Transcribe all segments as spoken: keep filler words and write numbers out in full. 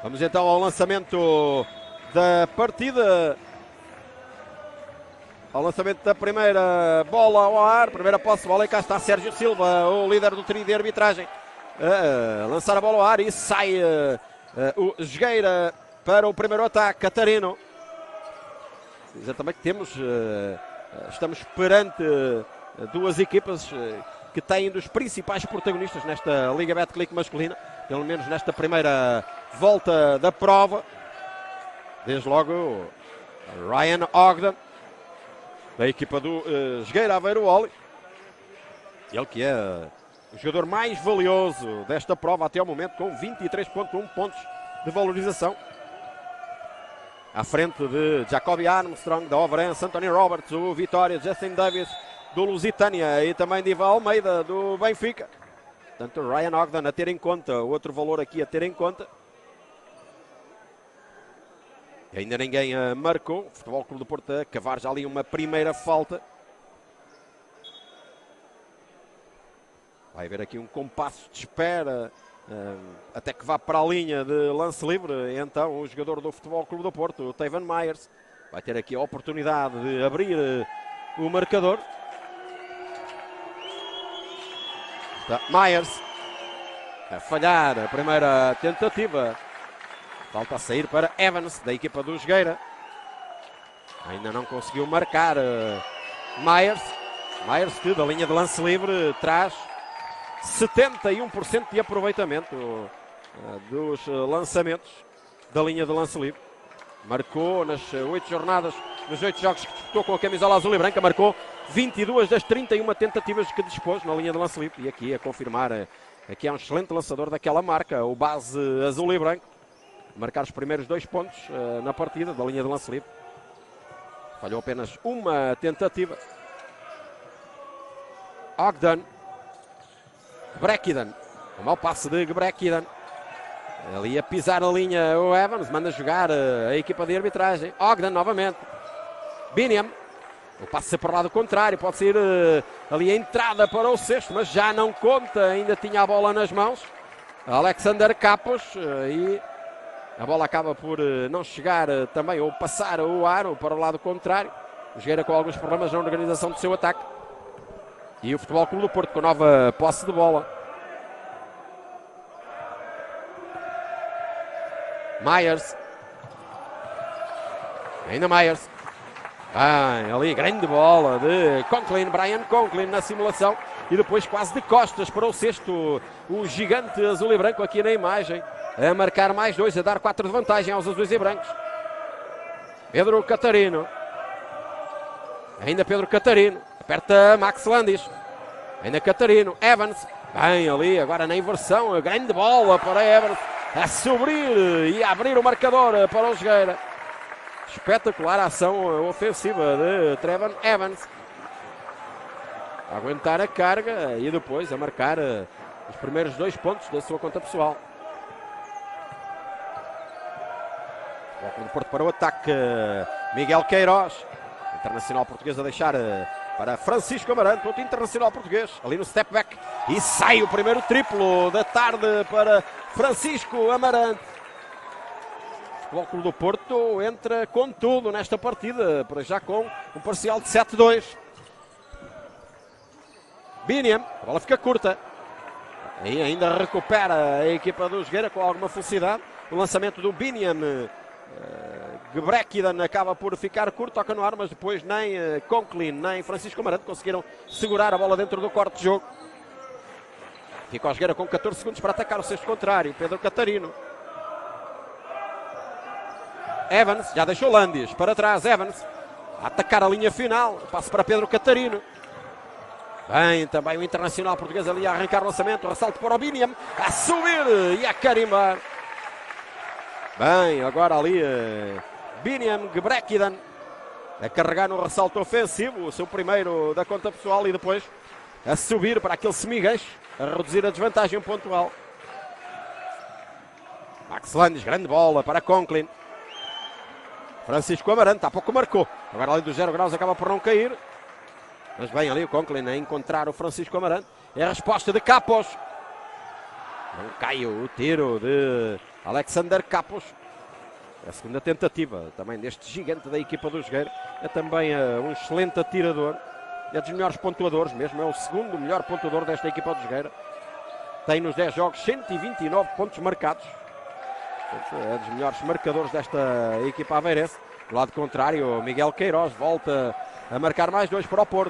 Vamos então ao lançamento da partida. Ao lançamento da primeira bola ao ar, primeira posse de bola, e cá está Sérgio Silva, o líder do trio de arbitragem, a lançar a bola ao ar, e sai uh, uh, o Jogueira para o primeiro ataque. Catarino. Exatamente, temos, uh, estamos perante uh, duas equipas uh, que têm dos principais protagonistas nesta Liga Betclic masculina, pelo menos nesta primeira volta da prova. Desde logo Ryan Ogden, da equipa do uh, Jogueira Aveiro Oli. Ele que é o jogador mais valioso desta prova até ao momento, com vinte e três vírgula um pontos de valorização. À frente de Jacoby Armstrong, da Overense, Anthony Roberts, o Vitória, Justin Davis, do Lusitânia, e também de Ivan Almeida, do Benfica. Portanto, Ryan Ogden a ter em conta, outro valor aqui a ter em conta. E ainda ninguém uh, marcou. O Futebol Clube do Porto a cavar já ali uma primeira falta. Vai haver aqui um compasso de espera uh, até que vá para a linha de lance livre. Então o jogador do Futebol Clube do Porto, o Taven Myers, vai ter aqui a oportunidade de abrir uh, o marcador. Está Myers a falhar a primeira tentativa. Falta a sair para Evans, da equipa do Jogueira. Ainda não conseguiu marcar uh, Myers. Myers que da linha de lance livre traz setenta e um por cento de aproveitamento uh, dos uh, lançamentos da linha de lance livre. Marcou nas oito jornadas, nos oito jogos que disputou com a camisola azul e branca, marcou vinte e duas das trinta e uma tentativas que dispôs na linha de lance livre. E aqui a confirmar, uh, aqui é um excelente lançador daquela marca, o base azul e branco. Marcar os primeiros dois pontos uh, na partida da linha de lance livre. Falhou apenas uma tentativa. Ogden. Gebrekidan. O mau passe de Gebrekidan. Ali a pisar a linha o Evans. Manda jogar uh, a equipa de arbitragem. Ogden novamente. Biniam. O passe para o lado contrário. Pode ser uh, ali a entrada para o sexto, mas já não conta. Ainda tinha a bola nas mãos. Alexander Capos. Uh, e a bola acaba por uh, não chegar uh, também, ou passar o aro para o lado contrário. O Jogueira com alguns problemas na organização do seu ataque. E o Futebol Clube do Porto com nova posse de bola. Myers. Ainda Myers. Ah, ali, grande bola de Conklin, Brian Conklin na simulação. E depois quase de costas para o sexto. O gigante azul e branco aqui na imagem. A marcar mais dois, a dar quatro de vantagem aos azuis e brancos. Pedro Catarino. Ainda Pedro Catarino. Aperta Max Landis. Ainda Catarino. Evans. Bem ali, agora na inversão. A grande bola para Evans. A subir e a abrir o marcador para o Jogueira. Espetacular a ação ofensiva de Trevon Evans. A aguentar a carga e depois a marcar os primeiros dois pontos da sua conta pessoal. O Porto para o ataque. Miguel Queiroz. Internacional português a deixar para Francisco Amarante. Outro internacional português. Ali no step back. E sai o primeiro triplo da tarde para Francisco Amarante. O Futebol Clube do Porto entra com tudo nesta partida. Para já com um parcial de sete a dois. Biniam. A bola fica curta. E ainda recupera a equipa do Jogueira com alguma felicidade. O lançamento do Biniam. Uh, Gebrekidan acaba por ficar curto, toca no ar, mas depois nem uh, Conklin nem Francisco Amarante conseguiram segurar a bola dentro do corte de jogo. Fica o Jogueira com catorze segundos para atacar o sexto contrário. Pedro Catarino. Evans, já deixou Landis para trás. Evans a atacar a linha final. Passo para Pedro Catarino. Bem, também o internacional português ali a arrancar o lançamento. Ressalto para o Biniam, a subir e a carimbar. Bem, agora ali uh, Biniam Gebrekidan a carregar no ressalto ofensivo, o seu primeiro da conta pessoal, e depois a subir para aquele semigueixo, a reduzir a desvantagem pontual. Max Landis, grande bola para Conklin. Francisco Amarante, há pouco marcou. Agora ali do zero graus acaba por não cair. Mas bem ali o Conklin a encontrar o Francisco Amarante. É a resposta de Capos. Não caiu o tiro de Alexander Capos. A segunda tentativa também deste gigante da equipa do Jogueira. É também uh, um excelente atirador. É dos melhores pontuadores mesmo. É o segundo melhor pontuador desta equipa do Jogueira. Tem nos dez jogos cento e vinte e nove pontos marcados. É dos melhores marcadores desta equipa aveirense. Do lado contrário, Miguel Queiroz volta a marcar mais dois para o Porto.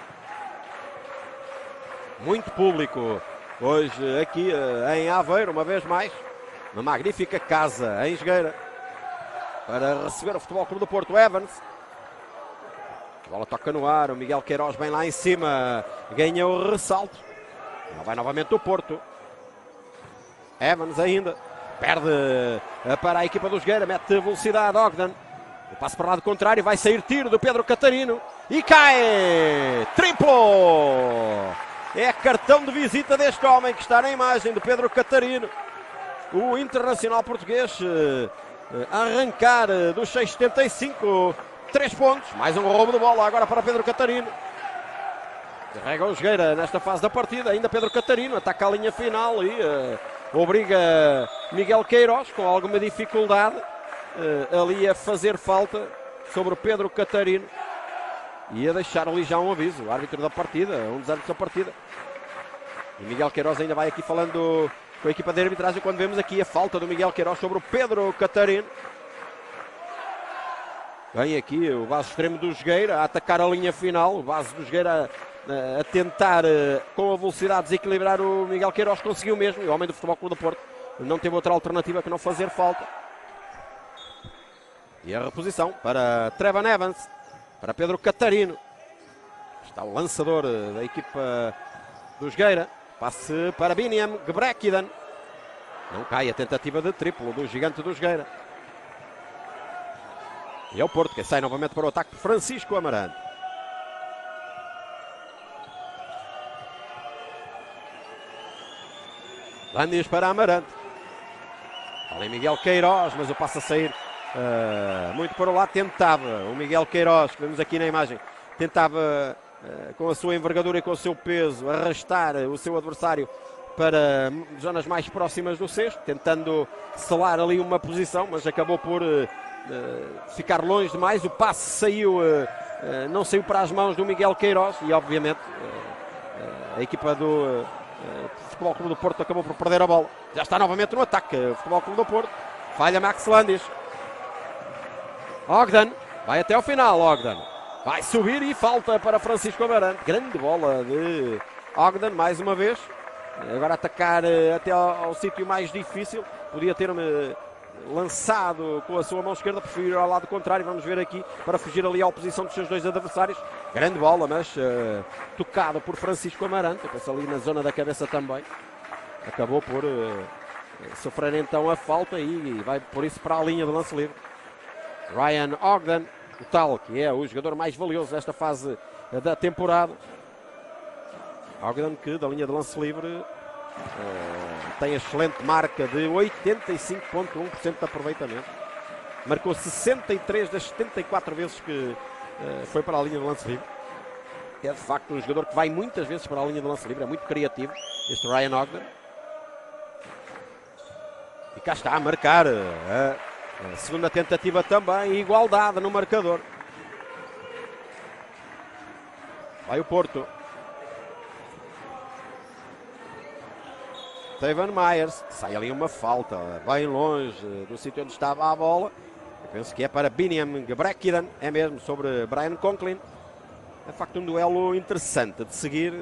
Muito público hoje aqui em Aveiro, uma vez mais. Uma magnífica casa em Jogueira para receber o Futebol Clube do Porto. Evans. A bola toca no ar, o Miguel Queiroz bem lá em cima. Ganha o ressalto. Lá vai novamente o Porto. Evans ainda. Perde para a equipa do Jogueira. Mete velocidade. Ogden. O passo para o lado contrário. Vai sair tiro do Pedro Catarino. E cai. Triplo. É cartão de visita deste homem que está na imagem do Pedro Catarino. O internacional português a arrancar dos seis setenta e cinco. Três pontos. Mais um roubo de bola agora para Pedro Catarino. Carrega o Jogueira nesta fase da partida. Ainda Pedro Catarino ataca a linha final e uh, obriga Miguel Queiroz com alguma dificuldade uh, ali a fazer falta sobre o Pedro Catarino. E a deixar ali já um aviso. O árbitro da partida, um dos árbitros da partida. E Miguel Queiroz ainda vai aqui falando com a equipa de arbitragem quando vemos aqui a falta do Miguel Queiroz sobre o Pedro Catarino. Vem aqui o base extremo do Jogueira a atacar a linha final. O base do Jogueira a, a tentar com a velocidade desequilibrar o Miguel Queiroz. Conseguiu mesmo. E o homem do Futebol Clube do Porto não teve outra alternativa que não fazer falta. E a reposição para Trevan Evans. Para Pedro Catarino. Está o lançador da equipa do Jogueira. Passe para Biniam Gebrekidan. Não cai a tentativa de triplo do gigante do Jogueira. E é o Porto que sai novamente para o ataque de Francisco Amarante. Landis para Amarante. Olha Miguel Queiroz, mas o passo a sair uh, muito para o lado. Tentava o Miguel Queiroz, que vemos aqui na imagem, tentava uh, com a sua envergadura e com o seu peso arrastar o seu adversário para zonas mais próximas do cesto, tentando selar ali uma posição, mas acabou por uh, uh, ficar longe demais. O passe saiu, uh, uh, não saiu para as mãos do Miguel Queiroz e obviamente uh, uh, a equipa do uh, Futebol Clube do Porto acabou por perder a bola. Já está novamente no ataque o Futebol Clube do Porto. Falha Max Landis. Ogden vai até ao final. Ogden vai subir e falta para Francisco Amarante. Grande bola de Ogden mais uma vez. Agora atacar até ao, ao sítio mais difícil. Podia ter-me lançado com a sua mão esquerda, prefiro ir ao lado contrário. Vamos ver aqui para fugir ali à oposição dos seus dois adversários. Grande bola, mas uh, tocado por Francisco Amarante. Penso ali na zona da cabeça também. Acabou por uh, sofrer então a falta e vai por isso para a linha de lance livre. Ryan Ogden, o tal que é o jogador mais valioso desta fase da temporada. Ogden que da linha de lance livre uh, tem a excelente marca de oitenta e cinco vírgula um por cento de aproveitamento. Marcou sessenta e três das setenta e quatro vezes que uh, foi para a linha de lance livre. É de facto um jogador que vai muitas vezes para a linha de lance livre. É muito criativo este Ryan Ogden. E cá está a marcar a, a segunda tentativa também. Igualdade no marcador. Vai o Porto. Steven Myers, sai ali uma falta, bem longe do sítio onde estava a bola. Eu penso que é para Biniam Gebrekidan, é mesmo, sobre Brian Conklin. É de facto um duelo interessante de seguir,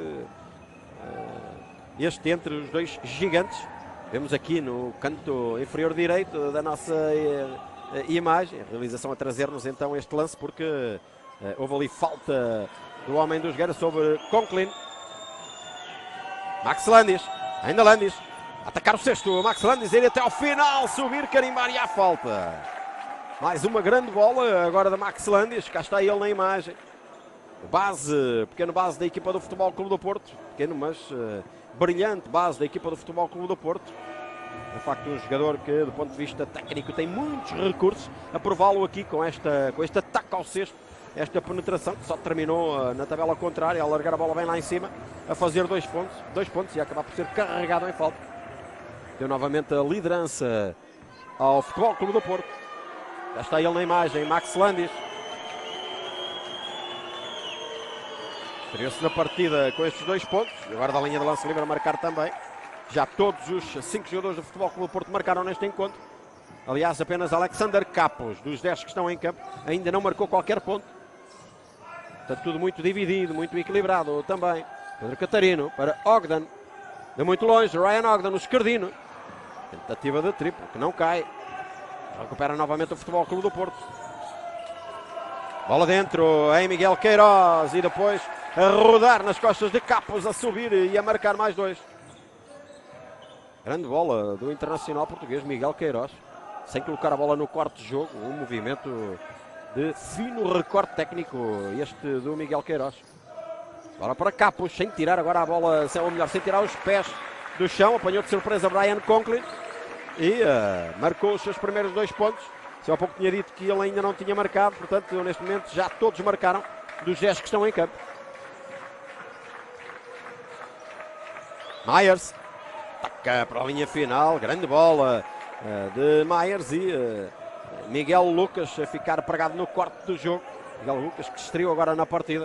este entre os dois gigantes. Vemos aqui no canto inferior direito da nossa imagem, a realização a trazer-nos então este lance, porque houve ali falta do homem dos Jogueira sobre Conklin. Max Landis, ainda Landis. Atacar o sexto, Max Landis ir até ao final, subir, carimbar e a falta. Mais uma grande bola agora da Max Landis, cá está ele na imagem. Base, pequeno base da equipa do Futebol Clube do Porto. Pequeno, mas uh, brilhante base da equipa do Futebol Clube do Porto. De facto um jogador que do ponto de vista técnico tem muitos recursos. A prová-lo aqui com, esta, com este ataque ao sexto. Esta penetração que só terminou uh, na tabela contrária, a largar a bola bem lá em cima, a fazer dois pontos, dois pontos e a acabar por ser carregado em falta. Deu novamente a liderança ao Futebol Clube do Porto. Já está ele na imagem, Max Landis. Estreou-se na partida com estes dois pontos. Agora da linha de lance livre a marcar também. Já todos os cinco jogadores do Futebol Clube do Porto marcaram neste encontro. Aliás, apenas Alexander Capos, dos dez que estão em campo, ainda não marcou qualquer ponto. Está tudo muito dividido, muito equilibrado também. Pedro Catarino para Ogden. De muito longe, Ryan Ogden, o esquerdino. Tentativa de triplo, que não cai. Recupera novamente o Futebol Clube do Porto. Bola dentro, em Miguel Queiroz. E depois a rodar nas costas de Capos, a subir e a marcar mais dois. Grande bola do internacional português, Miguel Queiroz. Sem colocar a bola no quarto jogo. Um movimento de fino recorte técnico, este do Miguel Queiroz. Bola para Capos, sem tirar agora a bola, ou melhor, sem tirar os pés do chão. Apanhou de surpresa Brian Conklin e uh, marcou os seus primeiros dois pontos. Se há pouco tinha dito que ele ainda não tinha marcado, portanto, neste momento já todos marcaram dos dez que estão em campo. Myers toca para a linha final, grande bola uh, de Myers e uh, Miguel Lucas a ficar pregado no quarto do jogo. Miguel Lucas que estreou agora na partida.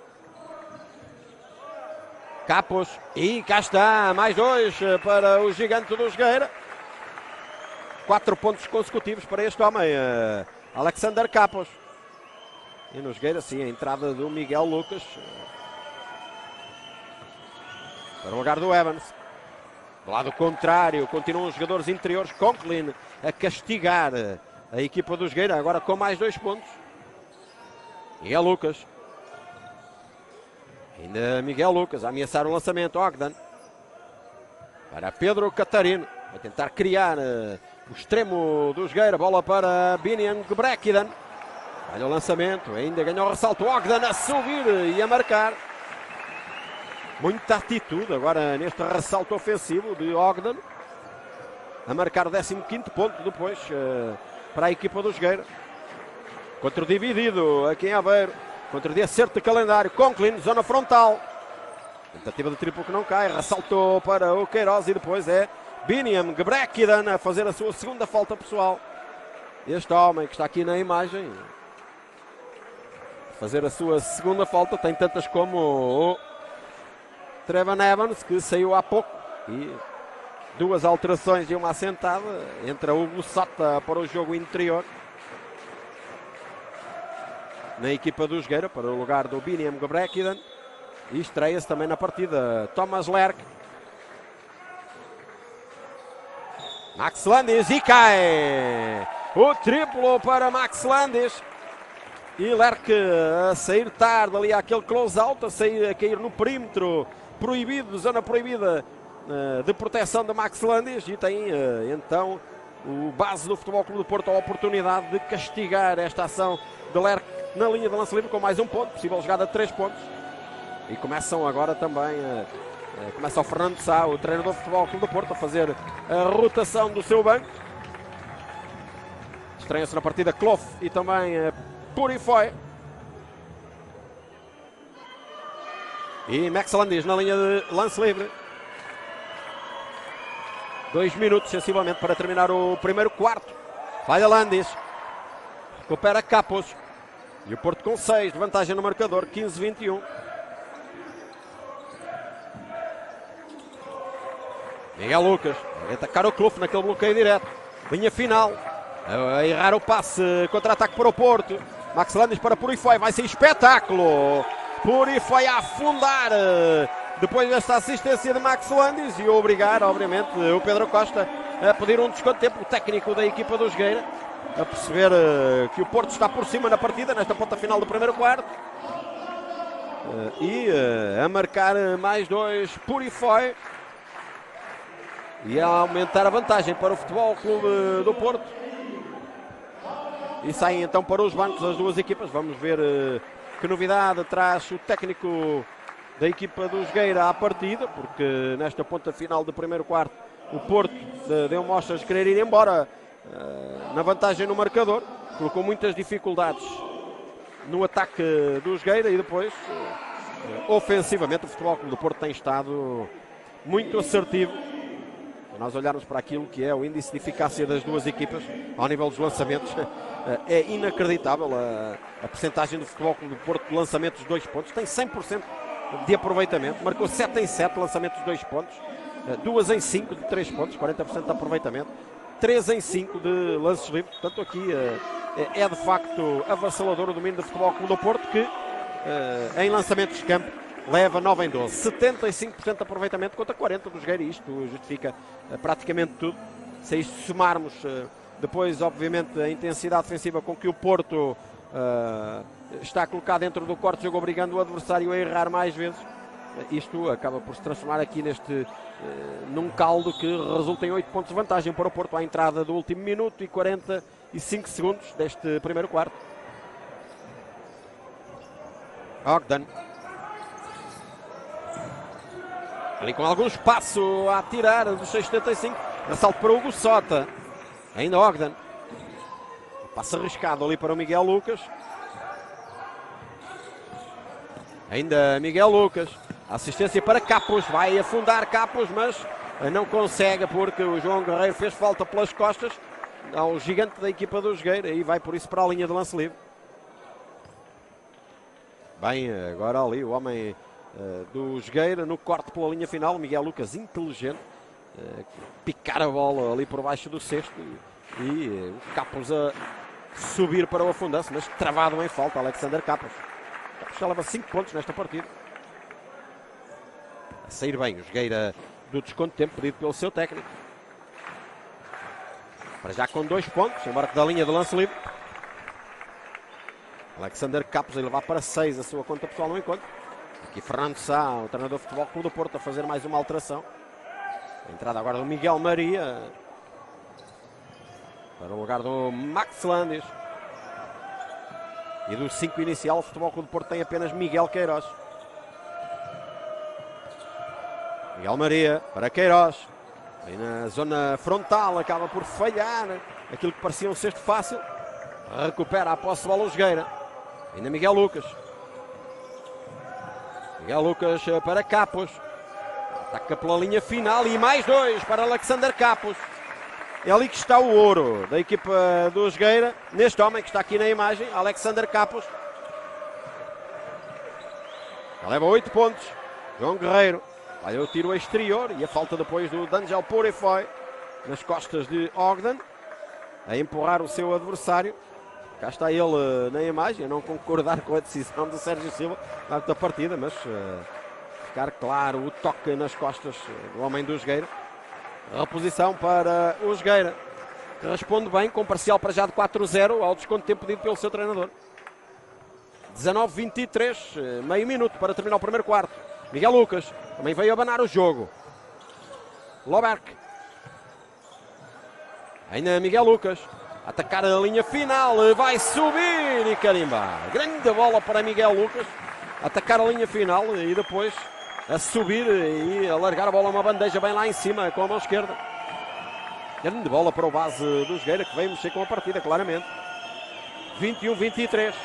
Capos, e cá está, mais dois para o gigante do Jogueira. Quatro pontos consecutivos para este homem, uh, Alexander Capos. E no Jogueira, sim, a entrada do Miguel Lucas. Para o lugar do Evans. Do lado contrário, continuam os jogadores interiores. Conklin a castigar a equipa do Jogueira, agora com mais dois pontos. Miguel Lucas. Ainda Miguel Lucas a ameaçar o lançamento. Ogden. Para Pedro Catarino. Vai tentar criar uh, o extremo do Jogueira. Bola para Biniam Gebrekkiden. Olha o lançamento. Ainda ganhou o ressalto. Ogden a subir e a marcar. Muita atitude agora neste ressalto ofensivo de Ogden. A marcar o décimo quinto ponto depois uh, para a equipa do Jogueira. Contra o dividido aqui em Aveiro. Contra o de acerto de calendário. Conklin, zona frontal. Tentativa de triplo que não cai. Ressaltou para o Queiroz e depois é Biniam Gebrekkiden a fazer a sua segunda falta pessoal. Este homem que está aqui na imagem. A fazer a sua segunda falta. Tem tantas como o Trevan Evans, que saiu há pouco. E duas alterações e uma assentada. Entra o Sota para o jogo interior. Na equipa do Jogueira, para o lugar do Biniam Gebrekkiden. E estreia-se também na partida Thomas Lerck. Max Landis e cai. O triplo para Max Landis. E Lerck a sair tarde ali àquele close-out, a, sair, a cair no perímetro proibido, zona proibida de proteção de Max Landis. E tem então o base do Futebol Clube do Porto a oportunidade de castigar esta ação de Lerck na linha de lance livre com mais um ponto, possível jogada de três pontos. E começam agora também, uh, uh, começa o Fernando Sá, o treinador do Futebol Clube do Porto, a fazer a rotação do seu banco. Estreia-se na partida Clough e também uh, Purifoy. E Max Landis na linha de lance livre. Dois minutos, sensivelmente, para terminar o primeiro quarto. Falha Landis. Recupera Capos. E o Porto com seis de vantagem no marcador, quinze a vinte e um. Miguel Lucas vai atacar o Clough naquele bloqueio direto. Linha final. A errar o passe, contra-ataque para o Porto. Max Landis para Purifoy, vai ser espetáculo. Purifoy a afundar depois desta assistência de Max Landis e obrigar, obviamente, o Pedro Costa a pedir um desconto de tempo. O técnico da equipa do Jogueira a perceber uh, que o Porto está por cima na partida, nesta ponta final do primeiro quarto. Uh, e uh, a marcar mais dois Purifoy. E a aumentar a vantagem para o Futebol Clube do Porto. E saem então para os bancos as duas equipas. Vamos ver uh, que novidade traz o técnico da equipa do Jogueira à partida. Porque nesta ponta final do primeiro quarto o Porto uh, deu mostras de querer ir embora. Uh, na vantagem no marcador, colocou muitas dificuldades no ataque do Jogueira e depois uh, ofensivamente o Futebol Clube do Porto tem estado muito assertivo nós olharmos para aquilo que é o índice de eficácia das duas equipas, ao nível dos lançamentos, é inacreditável a, a percentagem do Futebol Clube do Porto de lançamentos de dois pontos, tem cem por cento de aproveitamento, marcou sete em sete lançamentos de dois pontos, duas em cinco de três pontos, quarenta por cento de aproveitamento, três em cinco de lances livres. Portanto, aqui é de facto avassalador o domínio do Futebol Clube do Porto, que em lançamentos de campo leva nove em doze, setenta e cinco por cento de aproveitamento contra quarenta por cento dos Jogueira. Isto justifica praticamente tudo. Se isto somarmos depois, obviamente, a intensidade defensiva com que o Porto uh, está colocado dentro do corte de jogo, obrigando o adversário a errar mais vezes, isto acaba por se transformar aqui neste uh, num caldo que resulta em oito pontos de vantagem para o Porto à entrada do último minuto e quarenta e cinco segundos deste primeiro quarto. Ogden ali com algum espaço a tirar dos seis setenta e cinco, ressalto para o Hugo Sota. Ainda Ogden, passa arriscado ali para o Miguel Lucas. Ainda Miguel Lucas, assistência para Capos, vai afundar Capos, mas não consegue porque o João Guerreiro fez falta pelas costas ao gigante da equipa do Jogueira e vai por isso para a linha de lance livre. Bem, agora ali o homem uh, do Jogueira no corte pela linha final, Miguel Lucas inteligente. Uh, picar a bola ali por baixo do cesto e, e uh, o Capos a subir para o afundanço, mas travado em falta, Alexander Capos. Capos já leva cinco pontos nesta partida. A sair bem o Jogueira do desconto de tempo pedido pelo seu técnico. Para já com dois pontos, embora que da linha de lance livre. Alexander Capos a levar para seis a sua conta pessoal no encontro. Aqui Fernando Sá, o treinador do Futebol Clube do Porto, a fazer mais uma alteração. A entrada agora do Miguel Maria para o lugar do Max Landis. E do cinco inicial, o Futebol Clube do Porto tem apenas Miguel Queiroz. Miguel Maria para Queiroz. Aí na zona frontal, acaba por falhar aquilo que parecia um cesto fácil. Recupera a posse de bola o Jogueira. Ainda Miguel Lucas. Miguel Lucas para Capos. Ataca pela linha final e mais dois para Alexander Capos. É ali que está o ouro da equipa do Jogueira. Neste homem que está aqui na imagem, Alexander Capos. Já leva oito pontos. João Guerreiro. Vai o tiro exterior e a falta depois do D'Angelo Purifoy nas costas de Ogden. A empurrar o seu adversário. Cá está ele na imagem, a não concordar com a decisão do Sérgio Silva da partida, mas uh, ficar claro o toque nas costas do homem do Jogueira. Reposição para o Jogueira, que responde bem com parcial para já de quatro a zero ao desconto de tempo pedido pelo seu treinador. dezanove vinte e três, meio minuto para terminar o primeiro quarto. Miguel Lucas também veio abanar o jogo. Loberg. Ainda Miguel Lucas. Atacar a linha final, vai subir e carimbar. Grande bola para Miguel Lucas. Atacar a linha final e depois a subir e a largar a bola uma bandeja bem lá em cima com a mão esquerda. Grande bola para o base do Jogueira, que veio mexer com a partida, claramente. vinte e um vinte e três.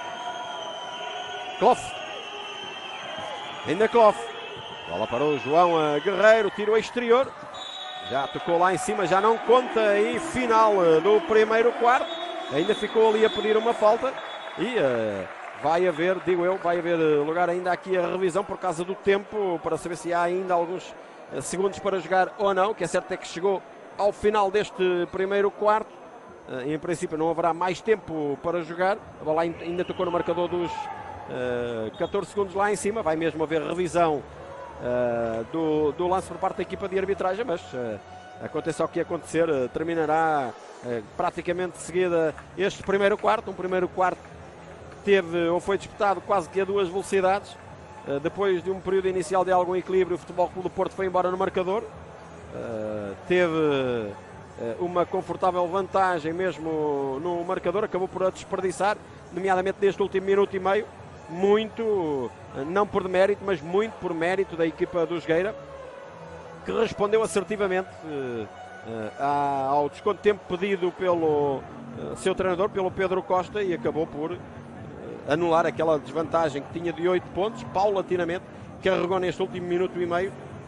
Clough. Ainda Clough. Bola para o João Guerreiro, tiro exterior. Já tocou lá em cima, já não conta em final do primeiro quarto. Ainda ficou ali a pedir uma falta. E uh, vai haver, digo eu, vai haver lugar ainda aqui a revisão por causa do tempo, para saber se há ainda alguns uh, segundos para jogar ou não. O que é certo é que chegou ao final deste primeiro quarto. Uh, em princípio não haverá mais tempo para jogar. A bola ainda tocou no marcador dos uh, catorze segundos lá em cima. Vai mesmo haver revisão Uh, do, do lance por parte da equipa de arbitragem, mas uh, aconteça o que acontecer, uh, terminará uh, praticamente de seguida este primeiro quarto, um primeiro quarto que teve ou foi disputado quase que a duas velocidades. Uh, depois de um período inicial de algum equilíbrio, o Futebol Clube do Porto foi embora no marcador, uh, teve uh, uma confortável vantagem mesmo no marcador, acabou por a desperdiçar, nomeadamente neste último minuto e meio. Muito, não por demérito, mas muito por mérito da equipa do Jogueira, que respondeu assertivamente uh, uh, ao desconto de tempo pedido pelo uh, seu treinador, pelo Pedro Costa, e acabou por uh, anular aquela desvantagem que tinha de oito pontos, paulatinamente, carregou neste último minuto e meio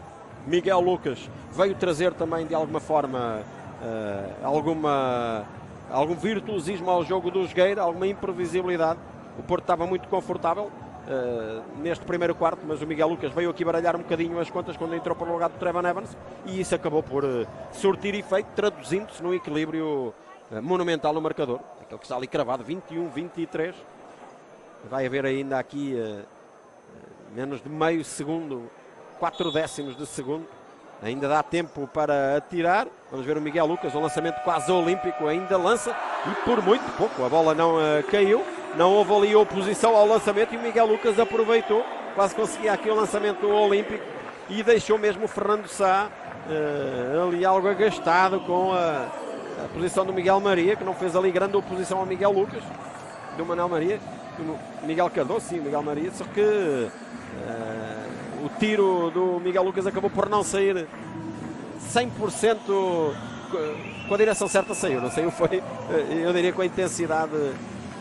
Miguel Lucas veio trazer também de alguma forma uh, alguma, algum virtuosismo ao jogo do Jogueira, alguma imprevisibilidade. O Porto estava muito confortável uh, neste primeiro quarto, mas o Miguel Lucas veio aqui baralhar um bocadinho as contas quando entrou para o lugar do Trevor Evans, e isso acabou por uh, surtir efeito, traduzindo-se num equilíbrio uh, monumental no marcador, aquele que está ali cravado, vinte e um a vinte e três. Vai haver ainda aqui uh, menos de meio segundo, quatro décimos de segundo. Ainda dá tempo para atirar. Vamos ver o Miguel Lucas, um lançamento quase olímpico, ainda lança e por muito pouco. A bola não uh, caiu, não houve ali oposição ao lançamento e o Miguel Lucas aproveitou, quase conseguia aqui o lançamento olímpico e deixou mesmo o Fernando Sá uh, ali algo agastado com a, a posição do Miguel Maria, que não fez ali grande oposição ao Miguel Lucas, do Manuel Maria. O Miguel Cardoso, sim, o Miguel Maria, só que uh, o tiro do Miguel Lucas acabou por não sair cem por cento com a direção certa, saiu, não saiu, foi, eu diria, com a intensidade uh,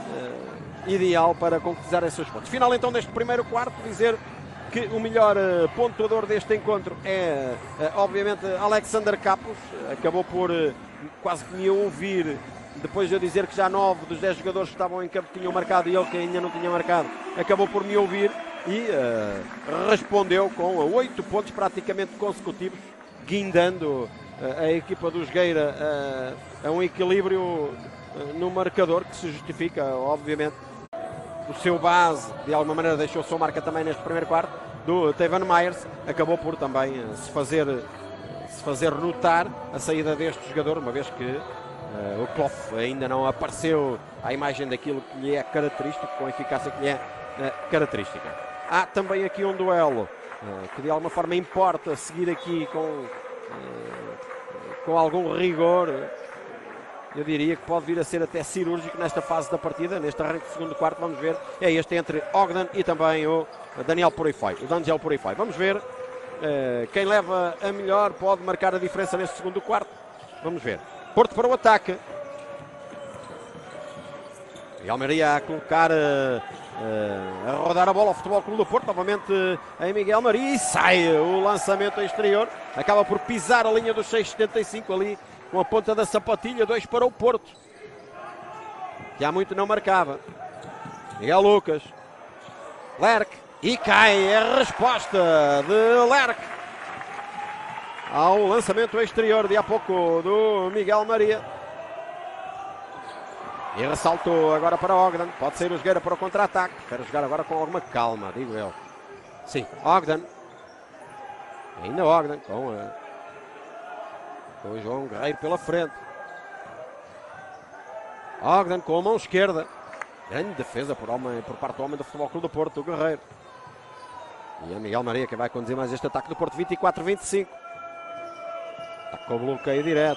ideal para concretizar esses pontos. Final então deste primeiro quarto, dizer que o melhor uh, pontuador deste encontro é, uh, obviamente, Alexander Capos, acabou por uh, quase que me ouvir depois de eu dizer que já nove dos dez jogadores que estavam em campo tinham marcado e ele que ainda não tinha marcado, acabou por me ouvir e uh, respondeu com oito pontos praticamente consecutivos, guindando uh, a equipa do Jogueira uh, a um equilíbrio uh, no marcador que se justifica, obviamente, o seu base, de alguma maneira deixou a sua marca também neste primeiro quarto, do Tevan Myers, acabou por também uh, se, fazer, uh, se fazer notar a saída deste jogador, uma vez que Uh, o Clough ainda não apareceu à imagem daquilo que lhe é característico, com a eficácia que lhe é uh, característica. Há também aqui um duelo uh, que de alguma forma importa seguir aqui com, uh, com algum rigor. Eu diria que pode vir a ser até cirúrgico nesta fase da partida, neste arranque do segundo quarto. Vamos ver, é este entre Ogden e também o Daniel Purify, o Daniel Purify. Vamos ver, uh, quem leva a melhor pode marcar a diferença neste segundo quarto. Vamos ver. Porto para o ataque. Miguel Maria a colocar, uh, uh, a rodar a bola ao Futebol Clube do Porto, novamente uh, em Miguel Maria, e sai o lançamento exterior, acaba por pisar a linha dos seis setenta e cinco ali com a ponta da sapatilha, dois para o Porto, que há muito não marcava. Miguel Lucas, Lerck, e cai a resposta de Lerck ao lançamento exterior de há pouco do Miguel Maria. E ressaltou agora para Ogden. Pode ser o Jogueira para o contra-ataque. Quero jogar agora com alguma calma, digo eu. Sim, Ogden. Ainda Ogden com, a, com o João Guerreiro pela frente. Ogden com a mão esquerda. Grande defesa por, homem, por parte do homem do Futebol Clube do Porto, o Guerreiro. E é Miguel Maria que vai conduzir mais este ataque do Porto. vinte e quatro a vinte e cinco. Está com o bloqueio direto.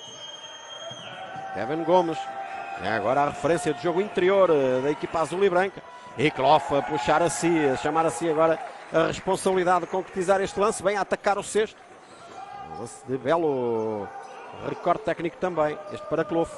Kevin Gomes. É agora a referência de jogo interior da equipa azul e branca. E Clough a puxar a si, a chamar a si agora a responsabilidade de concretizar este lance. Bem a atacar o sexto. Um lance de belo recorde técnico também. Este para Clough.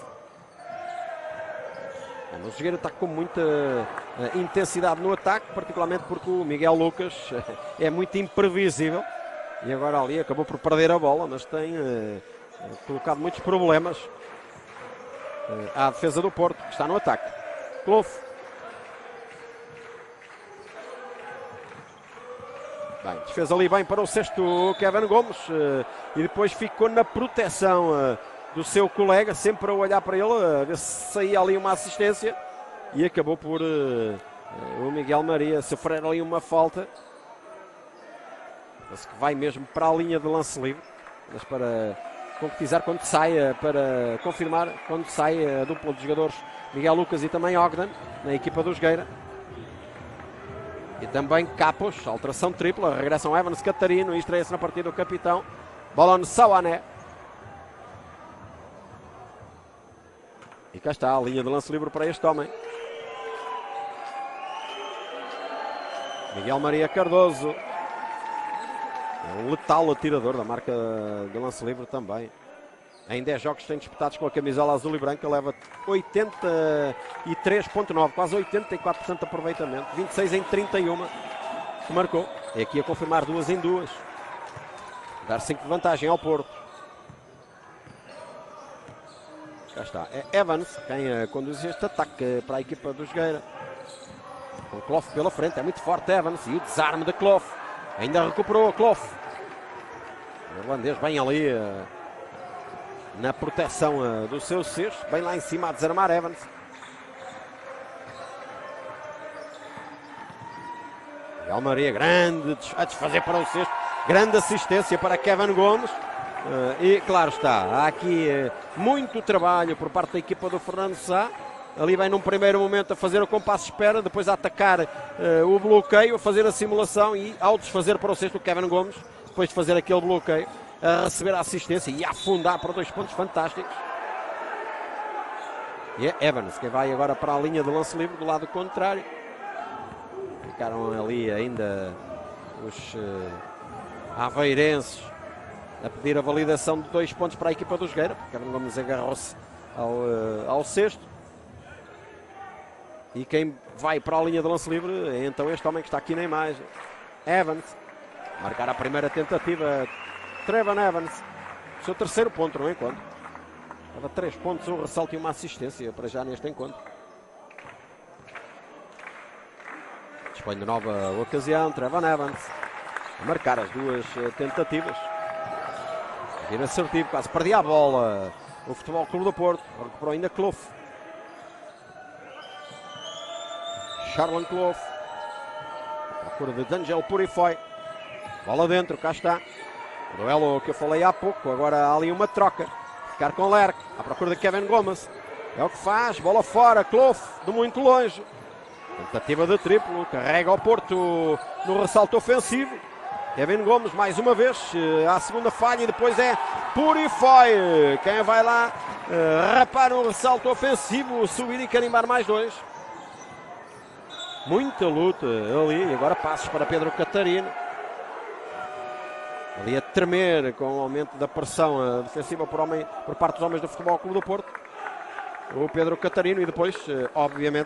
O Jogueira está com muita uh, intensidade no ataque, particularmente porque o Miguel Lucas é muito imprevisível. E agora ali acabou por perder a bola, mas tem uh, colocado muitos problemas uh, à defesa do Porto, que está no ataque. Clough. Bem, desfez ali bem para o sexto Kevin Gomes uh, e depois ficou na proteção uh, do seu colega, sempre a olhar para ele, a ver se saía ali uma assistência, e acabou por uh, uh, o Miguel Maria sofrer ali uma falta. Parece que vai mesmo para a linha de lance livre, mas para concretizar quando sai, para confirmar quando sai a dupla de jogadores Miguel Lucas e também Ogden na equipa do Jogueira. E também Capos, alteração tripla, regressam Evans, Catarino, e estreia-se na partida o capitão Bolon Sawané. E cá está a linha de lance livre para este homem. Miguel Maria Cardoso. É um letal atirador da marca de lance livre também. Em dez jogos tem disputados com a camisola azul e branca, leva oitenta e três vírgula nove, quase oitenta e quatro por cento de aproveitamento. vinte e seis em trinta e um que marcou. E aqui a confirmar duas em duas. Dar cinco de vantagem ao Porto. Já está. É Evans quem uh, conduz este ataque para a equipa do Jogueira. Com Clough pela frente. É muito forte Evans. E o desarme de Clough. Ainda recuperou a Clough. O irlandês bem ali uh, na proteção uh, do seu cesto. Bem lá em cima a desarmar Evans. Almaria grande a desfazer para o cesto. Grande assistência para Kevin Gomes. Uh, e claro está, há aqui uh, muito trabalho por parte da equipa do Fernando Sá. Ali vem num primeiro momento a fazer o compasso de espera, depois a atacar uh, o bloqueio, a fazer a simulação e ao desfazer para o cesto o Kevin Gomes, depois de fazer aquele bloqueio, a receber a assistência e a afundar para dois pontos fantásticos. E é Evans quem vai agora para a linha de lance livre do lado contrário. Ficaram ali ainda os uh, aveirenses a pedir a validação de dois pontos para a equipa do Jogueira, porque Kevin Gomes agarrou-se ao, uh, ao cesto. E quem vai para a linha de lance livre é então este homem que está aqui na imagem, Evans. Marcar a primeira tentativa, Trevon Evans. O seu terceiro ponto no encontro. Leva três pontos, um ressalto e uma assistência para já neste encontro. Dispõe de nova ocasião, Trevon Evans. A marcar as duas tentativas. Vira assertivo, quase perdia a bola. O Futebol Clube do Porto. Recuperou ainda Clough. Charlan Clough. Procura de D'Angelo Purifoy. Bola dentro, cá está. O duelo que eu falei há pouco. Agora há ali uma troca. Ficar com Lerck. À procura de Kevin Gomes. É o que faz. Bola fora. Clough de muito longe. Tentativa de triplo. Carrega ao Porto no ressalto ofensivo. Kevin Gomes mais uma vez. À segunda falha e depois é Purifoy. Quem vai lá uh, rapar um ressalto ofensivo. Subir e carimbar mais dois. Muita luta ali. Agora passos para Pedro Catarino. Ali a tremer com o aumento da pressão defensiva por, homem, por parte dos homens do Futebol Clube do Porto. O Pedro Catarino e depois, obviamente,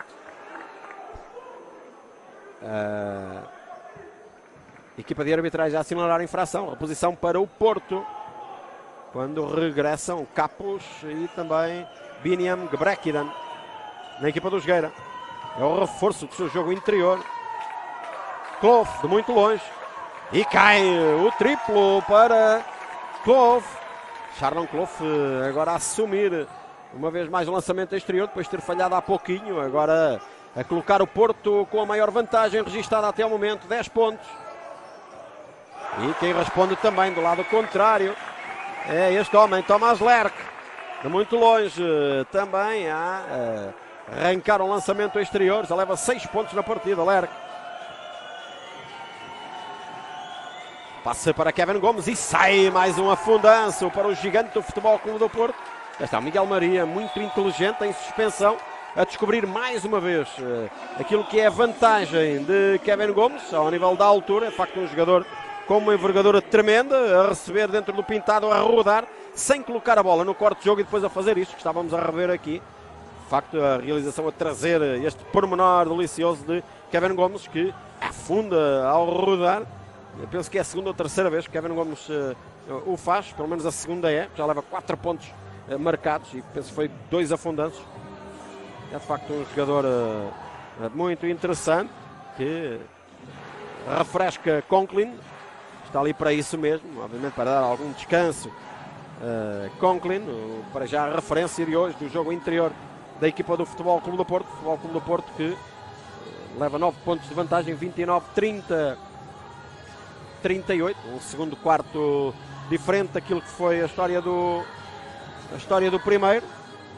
a equipa de arbitragem a assinalar a infração. A posição para o Porto. Quando regressam Capos e também Biniam Gebrekidan na equipa do Jogueira. É o reforço do seu jogo interior. Clough de muito longe. E cai o triplo para Clough. Charlan Clough agora a assumir uma vez mais o lançamento exterior, depois de ter falhado há pouquinho. Agora a colocar o Porto com a maior vantagem registada até ao momento, dez pontos. E quem responde também do lado contrário é este homem, Thomas Lerck. De muito longe também a arrancar um lançamento exterior. Já leva seis pontos na partida, Lerck. Passa para Kevin Gomes e sai mais um afundanço para o gigante do Futebol Clube do Porto. Já está o Miguel Maria, muito inteligente, em suspensão, a descobrir mais uma vez uh, aquilo que é a vantagem de Kevin Gomes, ao nível da altura. É de facto um jogador com uma envergadura tremenda, a receber dentro do pintado, a rodar, sem colocar a bola no corte de jogo e depois a fazer isto que estávamos a rever aqui. De facto, a realização a trazer este pormenor delicioso de Kevin Gomes, que afunda ao rodar. Eu penso que é a segunda ou terceira vez que Kevin Gomes uh, o faz, pelo menos a segunda é, já leva quatro pontos uh, marcados e penso que foi dois afundanços. É de facto um jogador uh, muito interessante, que refresca Conklin, está ali para isso mesmo, obviamente para dar algum descanso. Uh, Conklin, uh, para já a referência de hoje do jogo interior da equipa do Futebol Clube do Porto, Futebol Clube do Porto que uh, leva nove pontos de vantagem, vinte e nove a trinta. trinta e oito, um segundo quarto diferente daquilo que foi a história do a história do primeiro.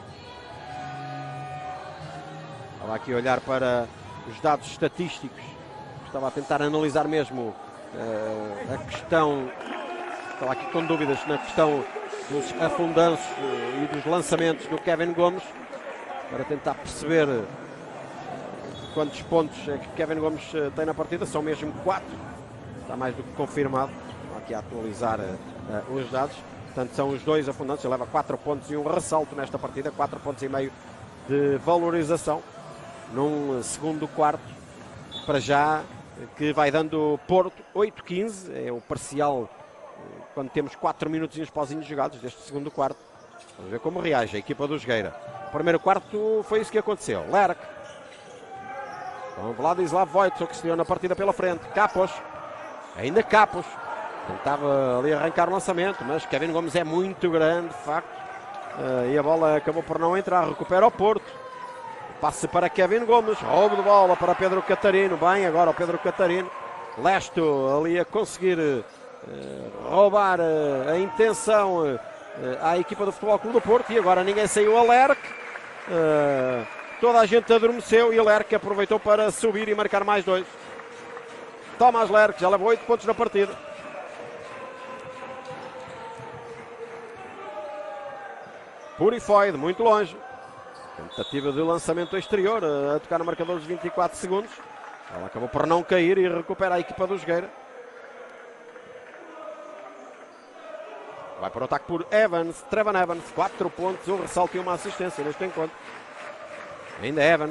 Estava aqui a olhar para os dados estatísticos, estava a tentar analisar mesmo uh, a questão, estava aqui com dúvidas na questão dos afundanços uh, e dos lançamentos do Kevin Gomes, para tentar perceber uh, quantos pontos é que Kevin Gomes uh, tem na partida. São mesmo quatro. Está mais do que confirmado. Estou aqui a atualizar uh, uh, os dados. Portanto, são os dois afundantes. Ele leva quatro pontos e um ressalto nesta partida. quatro pontos e meio de valorização. Num segundo quarto, para já, que vai dando Porto oito a quinze. É o parcial uh, quando temos quatro minutinhos pauzinhos jogados deste segundo quarto. Vamos ver como reage a equipa do Jogueira. O primeiro quarto foi isso que aconteceu. Lerck. Com Vladislav Wojciech, que estreou na partida pela frente. Capos. Ainda Capos. Tentava ali arrancar o lançamento, mas Kevin Gomes é muito grande, de facto. Uh, e a bola acabou por não entrar. Recupera o Porto. Passe para Kevin Gomes. Roubo de bola para Pedro Catarino. Bem, agora o Pedro Catarino. Lesto ali a conseguir uh, roubar uh, a intenção uh, à equipa do Futebol Clube do Porto. E agora ninguém saiu a Lerck. Uh, toda a gente adormeceu e a Lerck aproveitou para subir e marcar mais dois. Tomás Lerck já levou oito pontos na partida. Purifoy, de muito longe. Tentativa de lançamento exterior, a tocar no marcador dos vinte e quatro segundos. Ela acabou por não cair e recupera a equipa do Jogueira. Vai para o ataque por Evans, Trevan Evans. quatro pontos, um ressalto e uma assistência neste encontro. Ainda Evans.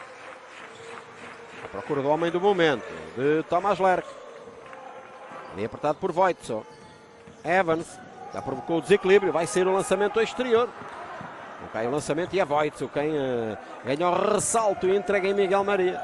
À procura do homem do momento, de Tomás Lerck. Ali apertado por Wojciech. Evans. Já provocou o desequilíbrio, vai ser o lançamento exterior. Não cai o lançamento e é Wojciech quem uh, ganha o ressalto e entrega em Miguel Maria.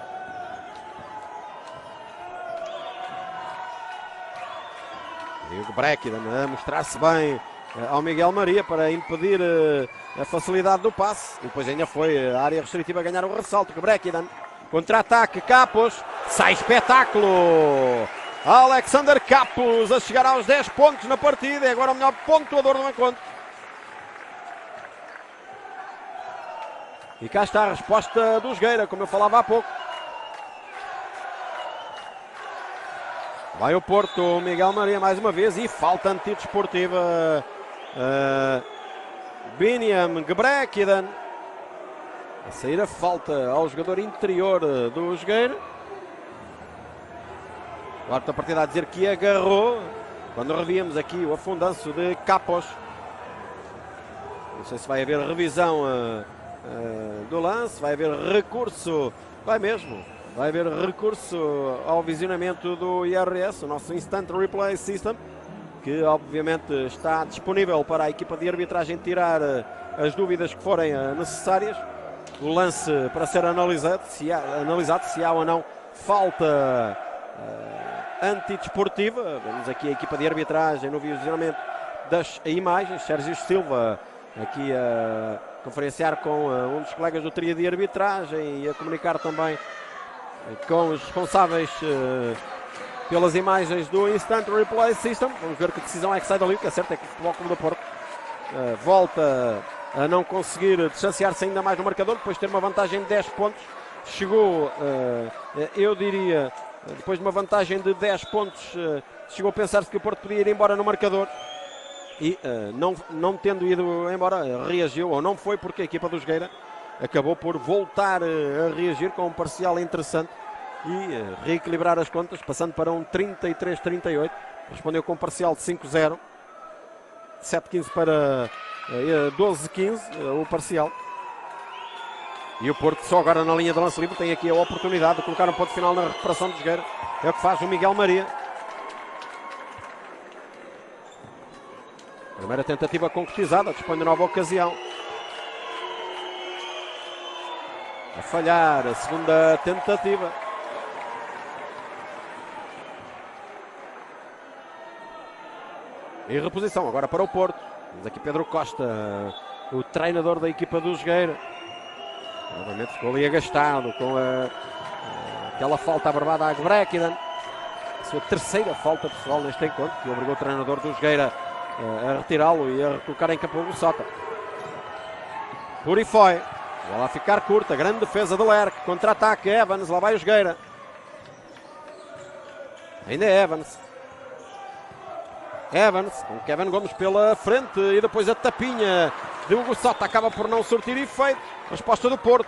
Diego Breckiden a mostrar-se bem uh, ao Miguel Maria para impedir uh, a facilidade do passe. E depois ainda foi a área restritiva a ganhar o ressalto. Breckiden, contra-ataque, Capos, sai espetáculo! Alexander Capos a chegar aos dez pontos na partida. É agora o melhor pontuador do encontro. E cá está a resposta do Jogueira, como eu falava há pouco. Vai o Porto, Miguel Maria mais uma vez. E falta antidesportiva. Uh, Biniam Gebrekkiden. A sair a falta ao jogador interior do Jogueira. O árbitro da partida a dizer que agarrou. Quando revíamos aqui o afundanço de Capos. Não sei se vai haver revisão uh, uh, do lance. Vai haver recurso. Vai mesmo. Vai haver recurso ao visionamento do I R S. O nosso Instant Replay System. Que obviamente está disponível para a equipa de arbitragem tirar uh, as dúvidas que forem uh, necessárias. O lance para ser analisado. Se há, analisado se há ou não falta Uh, antidesportiva. Vemos aqui a equipa de arbitragem no visionamento das imagens. Sérgio Silva aqui a conferenciar com uh, um dos colegas do trio de arbitragem e a comunicar também uh, com os responsáveis uh, pelas imagens do Instant Replay System. Vamos ver que decisão é que sai dali. O que é certo é que o Futebol Clube do Porto uh, volta a não conseguir distanciar-se ainda mais no marcador, depois de ter uma vantagem de dez pontos. Chegou, uh, eu diria, depois de uma vantagem de dez pontos, uh, chegou a pensar-se que o Porto podia ir embora no marcador e, uh, não, não tendo ido embora, uh, reagiu, ou não foi, porque a equipa do Jogueira acabou por voltar uh, a reagir com um parcial interessante e uh, reequilibrar as contas, passando para um trinta e três a trinta e oito. Respondeu com um parcial de cinco a zero, sete a quinze para uh, doze a quinze, uh, o parcial. E o Porto só agora na linha de lance livre tem aqui a oportunidade de colocar um ponto final na recuperação do Jogueira. É o que faz o Miguel Maria. Primeira tentativa concretizada, dispõe de nova ocasião. A falhar, a segunda tentativa. E reposição agora para o Porto. Temos aqui Pedro Costa, o treinador da equipa do Jogueira. Novamente ficou ali agastado com a, a, aquela falta abarbada a Gebrekkiden. A sua terceira falta pessoal neste encontro, que obrigou o treinador do Jogueira a, a retirá-lo e a colocar em campo o Sota. Purifoy, vai lá ficar curta, grande defesa de Lerck, contra-ataque, Evans, lá vai o Jogueira. Ainda é Evans. Evans, com Kevin Gomes pela frente e depois a tapinha de Hugo Sota acaba por não surtir efeito. Resposta do Porto.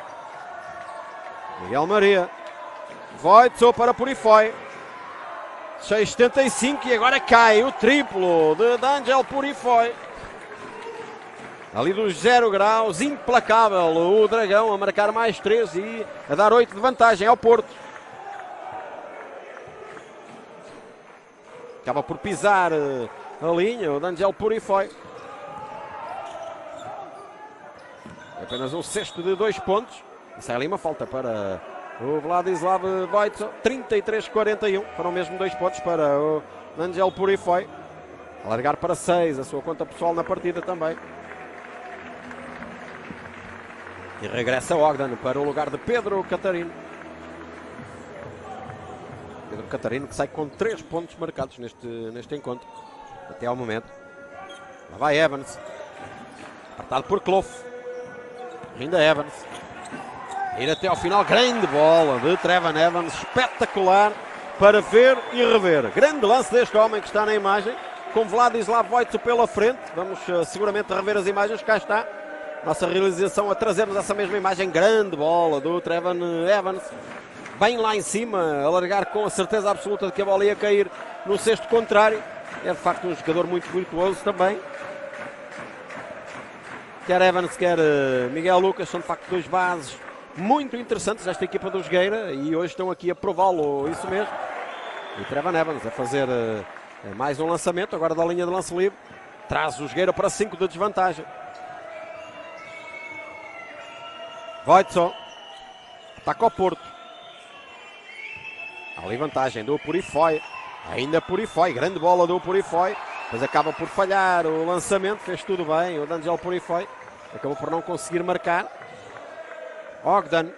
Miguel Maria. Wojciech para Purifoy. seis a setenta e cinco e agora cai o triplo de D'Angelo Purifoy. Ali dos zero graus, implacável o Dragão a marcar mais três e a dar oito de vantagem ao Porto. Acaba por pisar a linha, o D'Angelo Purifoy. Apenas um cesto de dois pontos. E sai ali uma falta para o Vladislav Vojtso. trinta e três a quarenta e um. Foram mesmo dois pontos para o D'Angelo Purifoy. Alargar para seis, a sua conta pessoal na partida também. E regressa Ogden para o lugar de Pedro Catarino. Pedro Catarino que sai com três pontos marcados neste, neste encontro. Até ao momento. Lá vai Evans. Apertado por Clough. Ainda Evans. Ir até ao final. Grande bola de Trevor Evans. Espetacular para ver e rever. Grande lance deste homem que está na imagem. Com Vladislav Vojtso pela frente. Vamos uh, seguramente rever as imagens. Cá está. Nossa realização a trazermos essa mesma imagem. Grande bola do Trevor Evans. Bem lá em cima. A largar com a certeza absoluta de que a bola ia cair no cesto contrário. É de facto um jogador muito virtuoso também. Quer Evans, quer uh, Miguel Lucas. São de facto dois bases muito interessantes desta equipa do Jogueira. E hoje estão aqui a prová-lo. Isso mesmo. E Trevor Evans a fazer... Uh, É mais um lançamento, agora da linha de lance livre. Traz o Jogueira para cinco de desvantagem. Vojtso. Ataca ao Porto. Ali vantagem do Purifoy. Ainda Purifoy. Grande bola do Purifoy. Mas acaba por falhar o lançamento. Fez tudo bem o D'Angelo Purifoy. Acabou por não conseguir marcar. Ogden.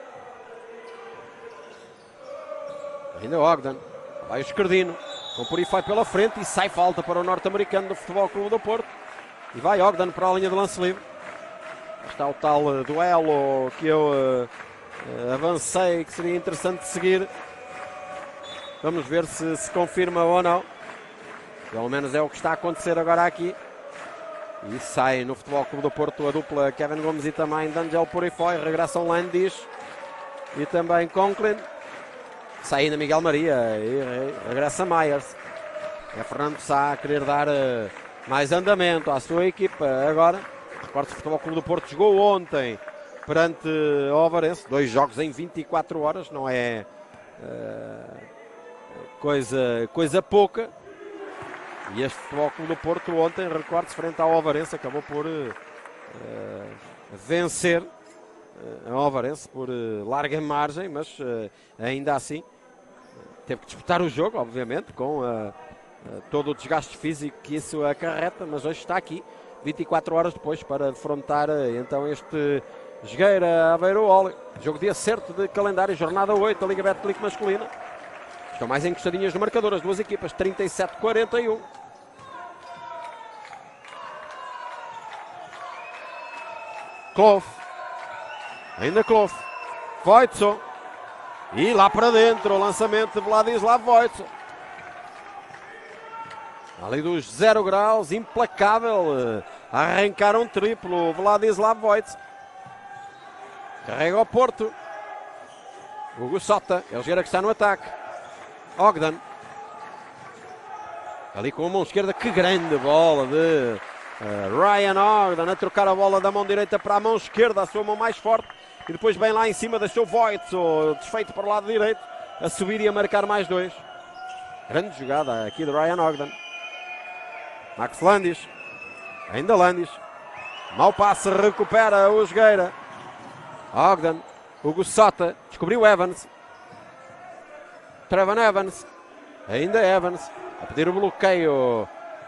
Ainda Ogden. Vai o Escardino. Com o Purifoy pela frente e sai falta para o norte-americano do Futebol Clube do Porto. E vai Ogden para a linha de lance livre. Está o tal uh, duelo que eu uh, uh, avancei, que seria interessante de seguir. Vamos ver se se confirma ou não. Pelo menos é o que está a acontecer agora aqui. E sai no Futebol Clube do Porto a dupla Kevin Gomes e também D'Angelo Purifoy. Regressam Landis e também Conklin. Sai ainda Miguel Maria e regressa Myers. É Fernando Sá a querer dar uh, mais andamento à sua equipa agora. Recordo que o Futebol Clube do Porto jogou ontem perante o Ovarense. Dois jogos em vinte e quatro horas, não é uh, coisa, coisa pouca. E este Futebol Clube do Porto ontem, recordo-se, frente ao Ovarense, acabou por uh, vencer a Ovarense por uh, larga margem, mas uh, ainda assim teve que disputar o jogo, obviamente, com uh, uh, todo o desgaste físico que isso acarreta, mas hoje está aqui, vinte e quatro horas depois, para defrontar uh, então este Jogueira Aveiro Oli. Jogo dia certo de calendário, jornada oito da Liga Betclic masculina. Estão mais encostadinhas no marcador, as duas equipas, trinta e sete a quarenta e um. Clough. Ainda Clough. Vojtso. E lá para dentro o lançamento de Vladislav Vojtso. Ali dos zero graus, implacável. Arrancar um triplo Vladislav Vojtso. Carrega ao Porto. Hugo Sota. É o Jogueira que está no ataque. Ogden. Ali com a mão esquerda. Que grande bola de uh, Ryan Ogden a trocar a bola da mão direita para a mão esquerda, a sua mão mais forte. E depois bem lá em cima deixou Vojtso desfeito para o lado direito a subir e a marcar mais dois. Grande jogada aqui de Ryan Ogden. Max Landis. Ainda Landis. Mau passe, recupera o Jogueira. Ogden. Hugo Sota. Descobriu Evans. Trevor Evans. Ainda Evans. A pedir o bloqueio.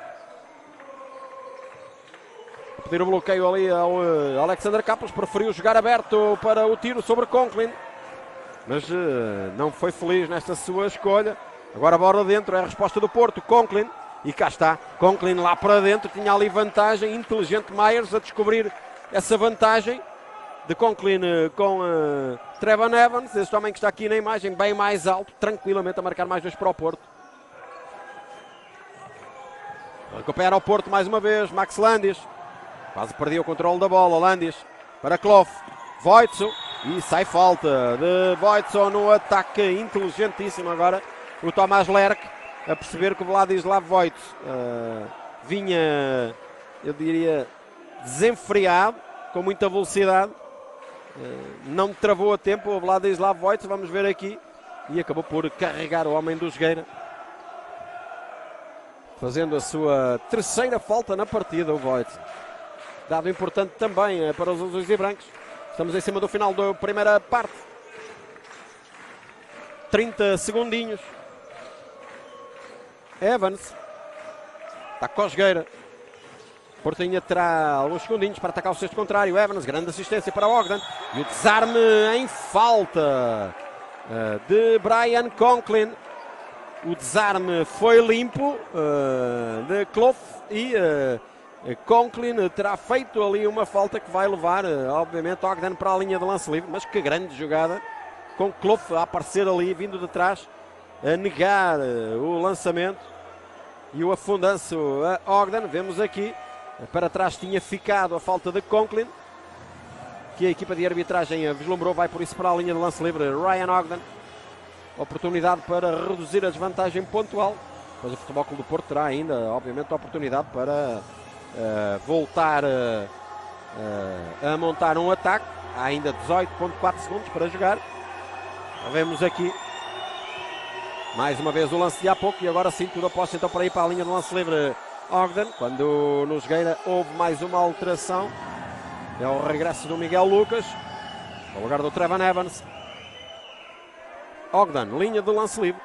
A pedir o bloqueio ali ao uh, Alexander Capos. Preferiu jogar aberto para o tiro sobre Conklin. Mas uh, não foi feliz nesta sua escolha. Agora a bola dentro. É a resposta do Porto. Conklin. E cá está. Conklin lá para dentro. Tinha ali vantagem. Inteligente Myers a descobrir essa vantagem de Conklin uh, com uh, Trevor Evans. Este homem que está aqui na imagem bem mais alto. Tranquilamente a marcar mais dois para o Porto. Recupera o Porto mais uma vez. Max Landis. Quase perdeu o controle da bola. Landis para Clough. Vojtso. E sai falta de Vojtso no ataque. Inteligentíssimo agora o Tomás Lerck a perceber que o Vladislav Vojtso uh, vinha, eu diria, desenfreado, com muita velocidade. Uh, não travou a tempo o Vladislav Vojtso. Vamos ver aqui. E acabou por carregar o homem do Jogueira. fazendo a sua terceira falta na partida, o Voigt. Dado importante também para os azuis e brancos. Estamos em cima do final da primeira parte. trinta segundinhos. Evans. Está com a Jogueira. Porto ainda terá alguns segundinhos para atacar o sexto contrário. Evans, grande assistência para Ogden. E o desarme em falta de Brian Conklin. O desarme foi limpo de Clough e Conklin terá feito ali uma falta que vai levar, obviamente, Ogden para a linha de lance livre. Mas que grande jogada, com Clough a aparecer ali, vindo de trás, a negar o lançamento e o afundanço a Ogden. Vemos aqui, para trás tinha ficado a falta de Conklin, que a equipa de arbitragem vislumbrou, vai por isso para a linha de lance livre Ryan Ogden. Oportunidade para reduzir a desvantagem pontual. Mas o Futebol Clube do Porto terá ainda, obviamente, a oportunidade para uh, voltar uh, uh, a montar um ataque. Há ainda dezoito vírgula quatro segundos para jogar. Vemos aqui mais uma vez o lance de há pouco. E agora sim, tudo aposta então para ir para a linha de lance livre Ogden. Quando no Jogueira houve mais uma alteração. É o regresso do Miguel Lucas ao lugar do Trevon Evans. Ogden, linha de lance livre.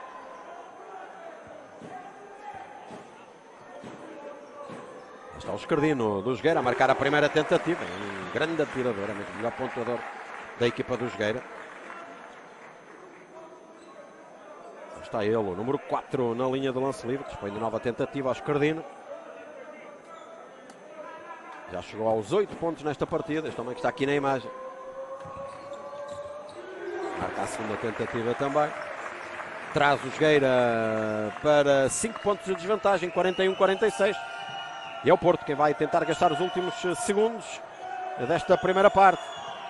Está o Escardino do Jogueira a marcar a primeira tentativa. Um grande atirador, é mesmo o melhor pontuador da equipa do Jogueira. Está ele, o número quatro na linha de lance livre. Dispõe de nova tentativa ao Escardino. Já chegou aos oito pontos nesta partida. Este também que está aqui na imagem. Marca a segunda tentativa também. Traz o Jogueira para cinco pontos de desvantagem, quarenta e um a quarenta e seis. E é o Porto quem vai tentar gastar os últimos segundos desta primeira parte.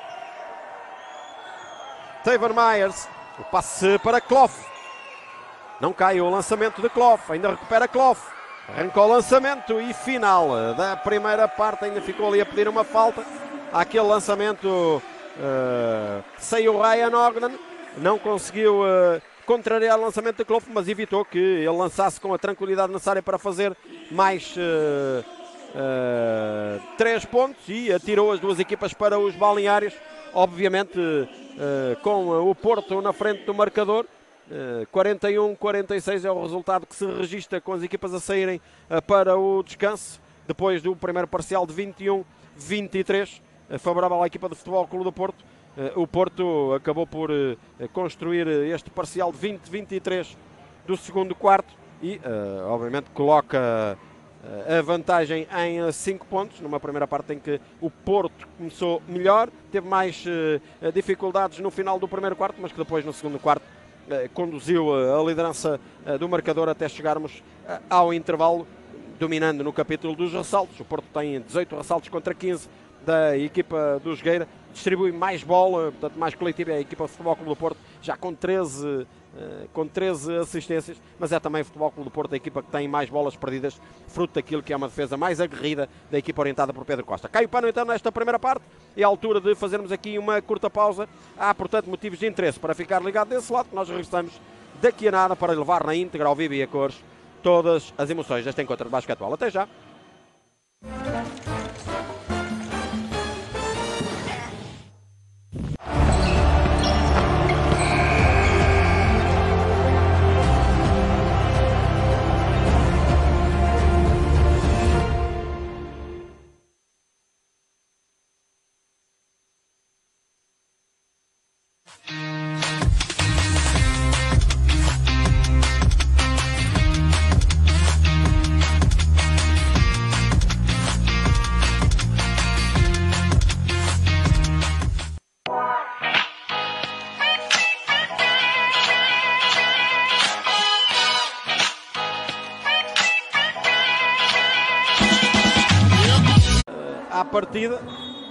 Tavon Myers. O passe para Clough. Não cai o lançamento de Clough. Ainda recupera Clough. Arrancou o lançamento e final da primeira parte. Ainda ficou ali a pedir uma falta. Aquele lançamento... Uh, saiu Ryan Ogden, não conseguiu uh, contrariar o lançamento de Clough, mas evitou que ele lançasse com a tranquilidade necessária para fazer mais uh, uh, três pontos e atirou as duas equipas para os balneários, obviamente uh, com o Porto na frente do marcador. uh, quarenta e um a quarenta e seis é o resultado que se registra com as equipas a saírem uh, para o descanso, depois do primeiro parcial de vinte e um a vinte e três. Favorável à equipa do Futebol Clube do Porto. O Porto acabou por construir este parcial de vinte a vinte e três do segundo quarto e, obviamente, coloca a vantagem em cinco pontos, numa primeira parte em que o Porto começou melhor, teve mais dificuldades no final do primeiro quarto, mas que depois, no segundo quarto, conduziu a liderança do marcador até chegarmos ao intervalo, dominando no capítulo dos ressaltos. O Porto tem dezoito ressaltos contra quinze da equipa do Jogueira, distribui mais bola, portanto mais coletiva é a equipa do Futebol Clube do Porto, já com treze, com treze assistências, mas é também o Futebol Clube do Porto a equipa que tem mais bolas perdidas, fruto daquilo que é uma defesa mais aguerrida da equipa orientada por Pedro Costa. Cai o pano então nesta primeira parte, é a altura de fazermos aqui uma curta pausa. Há, portanto, motivos de interesse para ficar ligado desse lado, que nós regressamos daqui a nada para levar na íntegra, ao vivo e a cores, todas as emoções deste encontro de basquetebol. Até já! À partida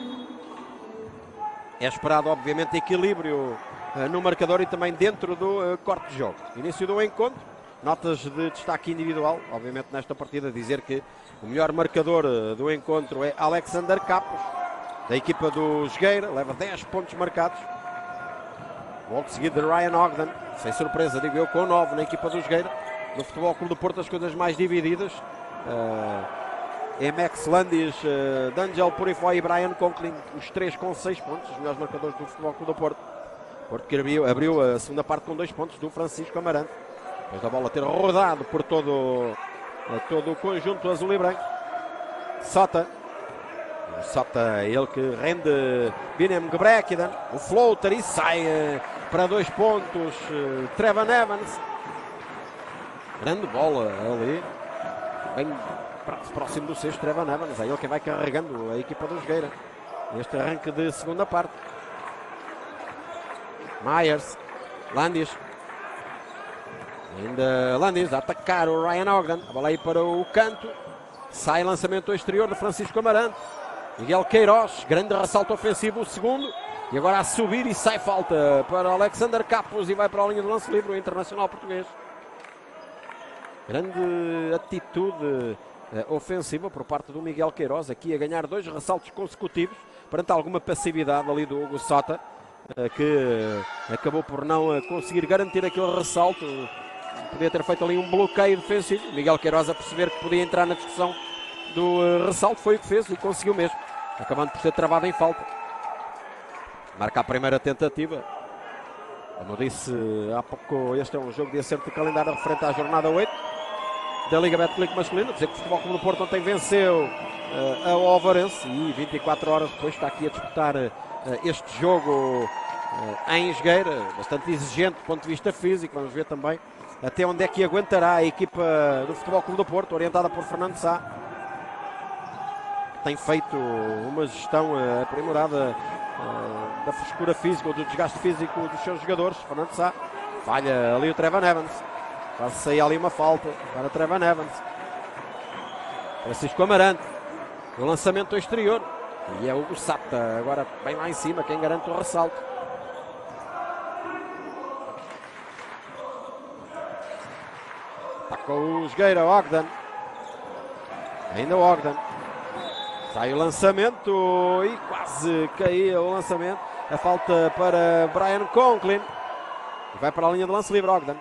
é esperado, obviamente, equilíbrio uh, no marcador e também dentro do uh, corte de jogo. Início do encontro, notas de destaque individual, obviamente nesta partida dizer que o melhor marcador uh, do encontro é Alexander Capos, da equipa do Jogueira, leva dez pontos marcados. Logo seguido de Ryan Ogden, sem surpresa, digo eu, com nove na equipa do Jogueira. no Futebol Clube do Porto as coisas mais divididas. Uh, Emex Landis, uh, D'Angelo Purifoy e Brian Conklin, os três com seis pontos, os melhores marcadores do Futebol Clube do Porto. Porto que abriu, abriu a segunda parte com dois pontos do Francisco Amarante, depois da bola ter rodado por todo, todo o conjunto azul e branco. Sota, o Sota, ele que rende Binem Gebrekidan, o floater e sai uh, para dois pontos, uh, Trevan Evans, grande bola ali, bem próximo do sexto, Trevan Evans, é ele que vai carregando a equipa do Jogueira neste arranque de segunda parte. Myers, Landis, ainda Landis a atacar o Ryan Ogden, a bola aí para o canto, sai lançamento ao exterior de Francisco Amarante, Miguel Queiroz, grande ressalto ofensivo, o segundo, e agora a subir e sai falta para Alexander Capos e vai para a linha de lance livre, o internacional português. Grande atitude uh, ofensiva por parte do Miguel Queiroz, aqui a ganhar dois ressaltos consecutivos, perante alguma passividade ali do Hugo Sota, uh, que uh, acabou por não uh, conseguir garantir aquele ressalto, podia ter feito ali um bloqueio defensivo. Miguel Queiroz a perceber que podia entrar na discussão do uh, ressalto, foi o que fez e conseguiu mesmo, acabando por ser travado em falta. Marca a primeira tentativa. Como eu disse há pouco, este é um jogo de acerto de calendário referente à jornada oito da Liga Betclic masculina. Dizer que o Futebol Clube do Porto ontem venceu uh, a Ovarense e vinte e quatro horas depois está aqui a disputar uh, este jogo uh, em Jogueira, bastante exigente do ponto de vista físico. Vamos ver também até onde é que aguentará a equipa do Futebol Clube do Porto, orientada por Fernando Sá, que tem feito uma gestão uh, aprimorada uh, da frescura física ou do desgaste físico dos seus jogadores. Fernando Sá falha ali o Trevan Evans. Quase sair ali uma falta para Trevan Evans. Francisco Amarante. O lançamento ao exterior. E é o Hugo Sata agora bem lá em cima, quem garante o ressalto. Ataca o Jogueira, Ogden. Ainda o Ogden. Sai o lançamento e quase caía o lançamento. A falta para Brian Conklin. E vai para a linha de lance livre, Ogden.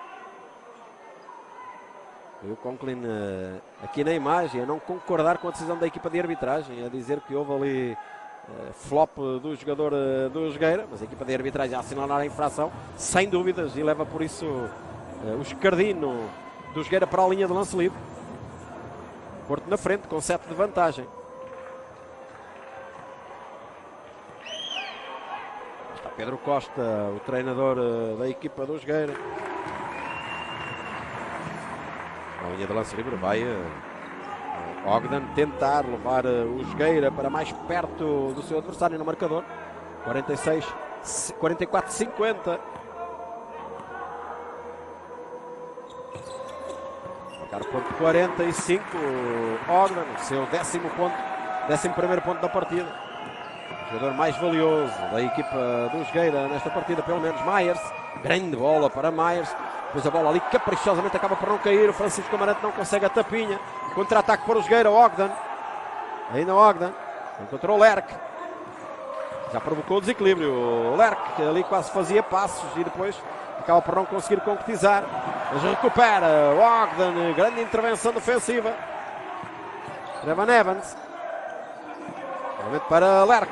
E o Conklin uh, aqui na imagem a não concordar com a decisão da equipa de arbitragem, a dizer que houve ali uh, flop do jogador uh, do Jogueira, mas a equipa de arbitragem a assinalar a infração, sem dúvidas, e leva por isso uh, o escardino do Jogueira para a linha de lance livre. Porto na frente com sete de vantagem. Está Pedro Costa, o treinador uh, da equipa do Jogueira. A linha de lance livre vai uh, Ogden tentar levar uh, o Jogueira para mais perto do seu adversário no marcador. quarenta e seis, quarenta e quatro cinquenta. Marcar ponto quarenta e cinco. Ogden, o seu décimo ponto, décimo primeiro ponto da partida. O jogador mais valioso da equipa do Jogueira nesta partida, pelo menos. Myers, grande bola para Myers. Depois a bola ali caprichosamente acaba por não cair. O Francisco Amarante não consegue a tapinha. Contra-ataque para o Jogueira. Ogden. Ainda Ogden. Encontrou o Lerck. Já provocou o desequilíbrio. O Lerck ali quase fazia passos e depois acaba por não conseguir concretizar. Mas recupera o Ogden. Grande intervenção defensiva. Trevan Evans. Novamente para Lerck.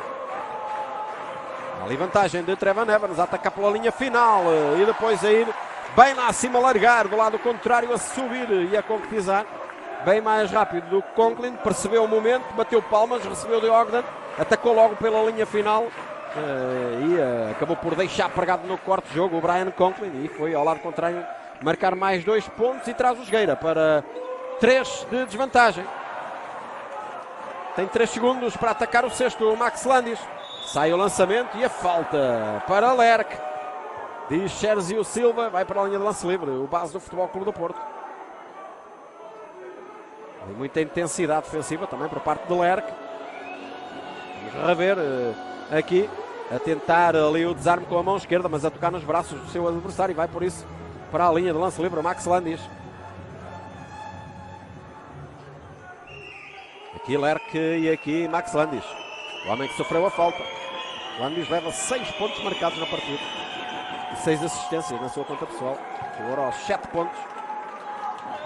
Ali vantagem de Trevan Evans a atacar pela linha final e depois a ir bem lá acima, largar do lado contrário, a subir e a concretizar bem mais rápido do que Conklin. Percebeu o momento, bateu palmas, recebeu de Ogden, atacou logo pela linha final e acabou por deixar pregado no quarto jogo o Brian Conklin e foi ao lado contrário marcar mais dois pontos e traz o Jogueira para três de desvantagem. Tem três segundos para atacar o sexto, o Max Landis. Sai o lançamento e a falta para Lerck. Diz Sérgio Silva, vai para a linha de lance livre, o base do Futebol Clube do Porto. E muita intensidade defensiva também por parte de Lerck. Vamos rever uh, aqui, a tentar ali o desarme com a mão esquerda, mas a tocar nos braços do seu adversário e vai por isso para a linha de lance livre, o Max Landis. Aqui Lerck e aqui Max Landis. O homem que sofreu a falta. Landis leva seis pontos marcados na partida. E seis assistências na sua conta pessoal. Chegou aos sete pontos.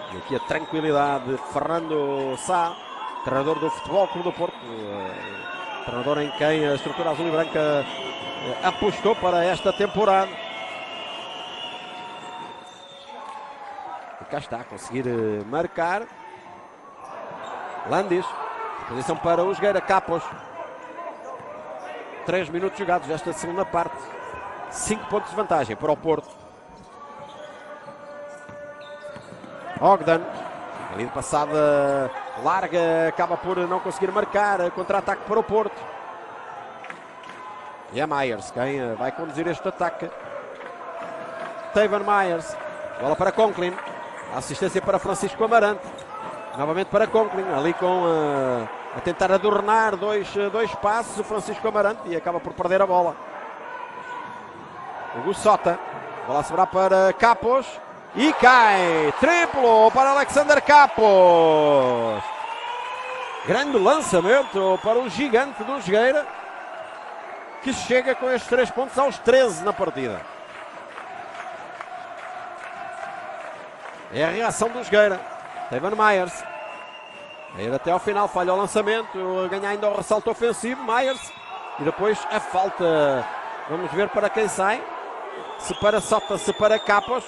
E aqui a tranquilidade de Fernando Sá, treinador do Futebol Clube do Porto, treinador em quem a estrutura azul e branca apostou para esta temporada. E cá está, a conseguir marcar. Landis, posição para o Jogueira. Capos. três minutos jogados desta segunda parte. cinco pontos de vantagem para o Porto. Ogden, ali de passada larga, acaba por não conseguir marcar. Contra-ataque para o Porto. E é Myers quem vai conduzir este ataque. Taven Myers. Bola para Conklin. Assistência para Francisco Amarante. Novamente para Conklin. Ali com uh, a tentar adornar dois, dois passos o Francisco Amarante. E acaba por perder a bola. Hugo Sota. Bola a sobrar para Capos. E cai. Triplo para Alexander Capos. Grande lançamento para o gigante do Jogueira, que chega com estes três pontos aos treze na partida. É a reação do Jogueira. Taven Myers. A ir até ao final, falha o lançamento, ganha ainda o ressalto ofensivo. Myers. E depois a falta. Vamos ver para quem sai. Se para Sota, se para Capos.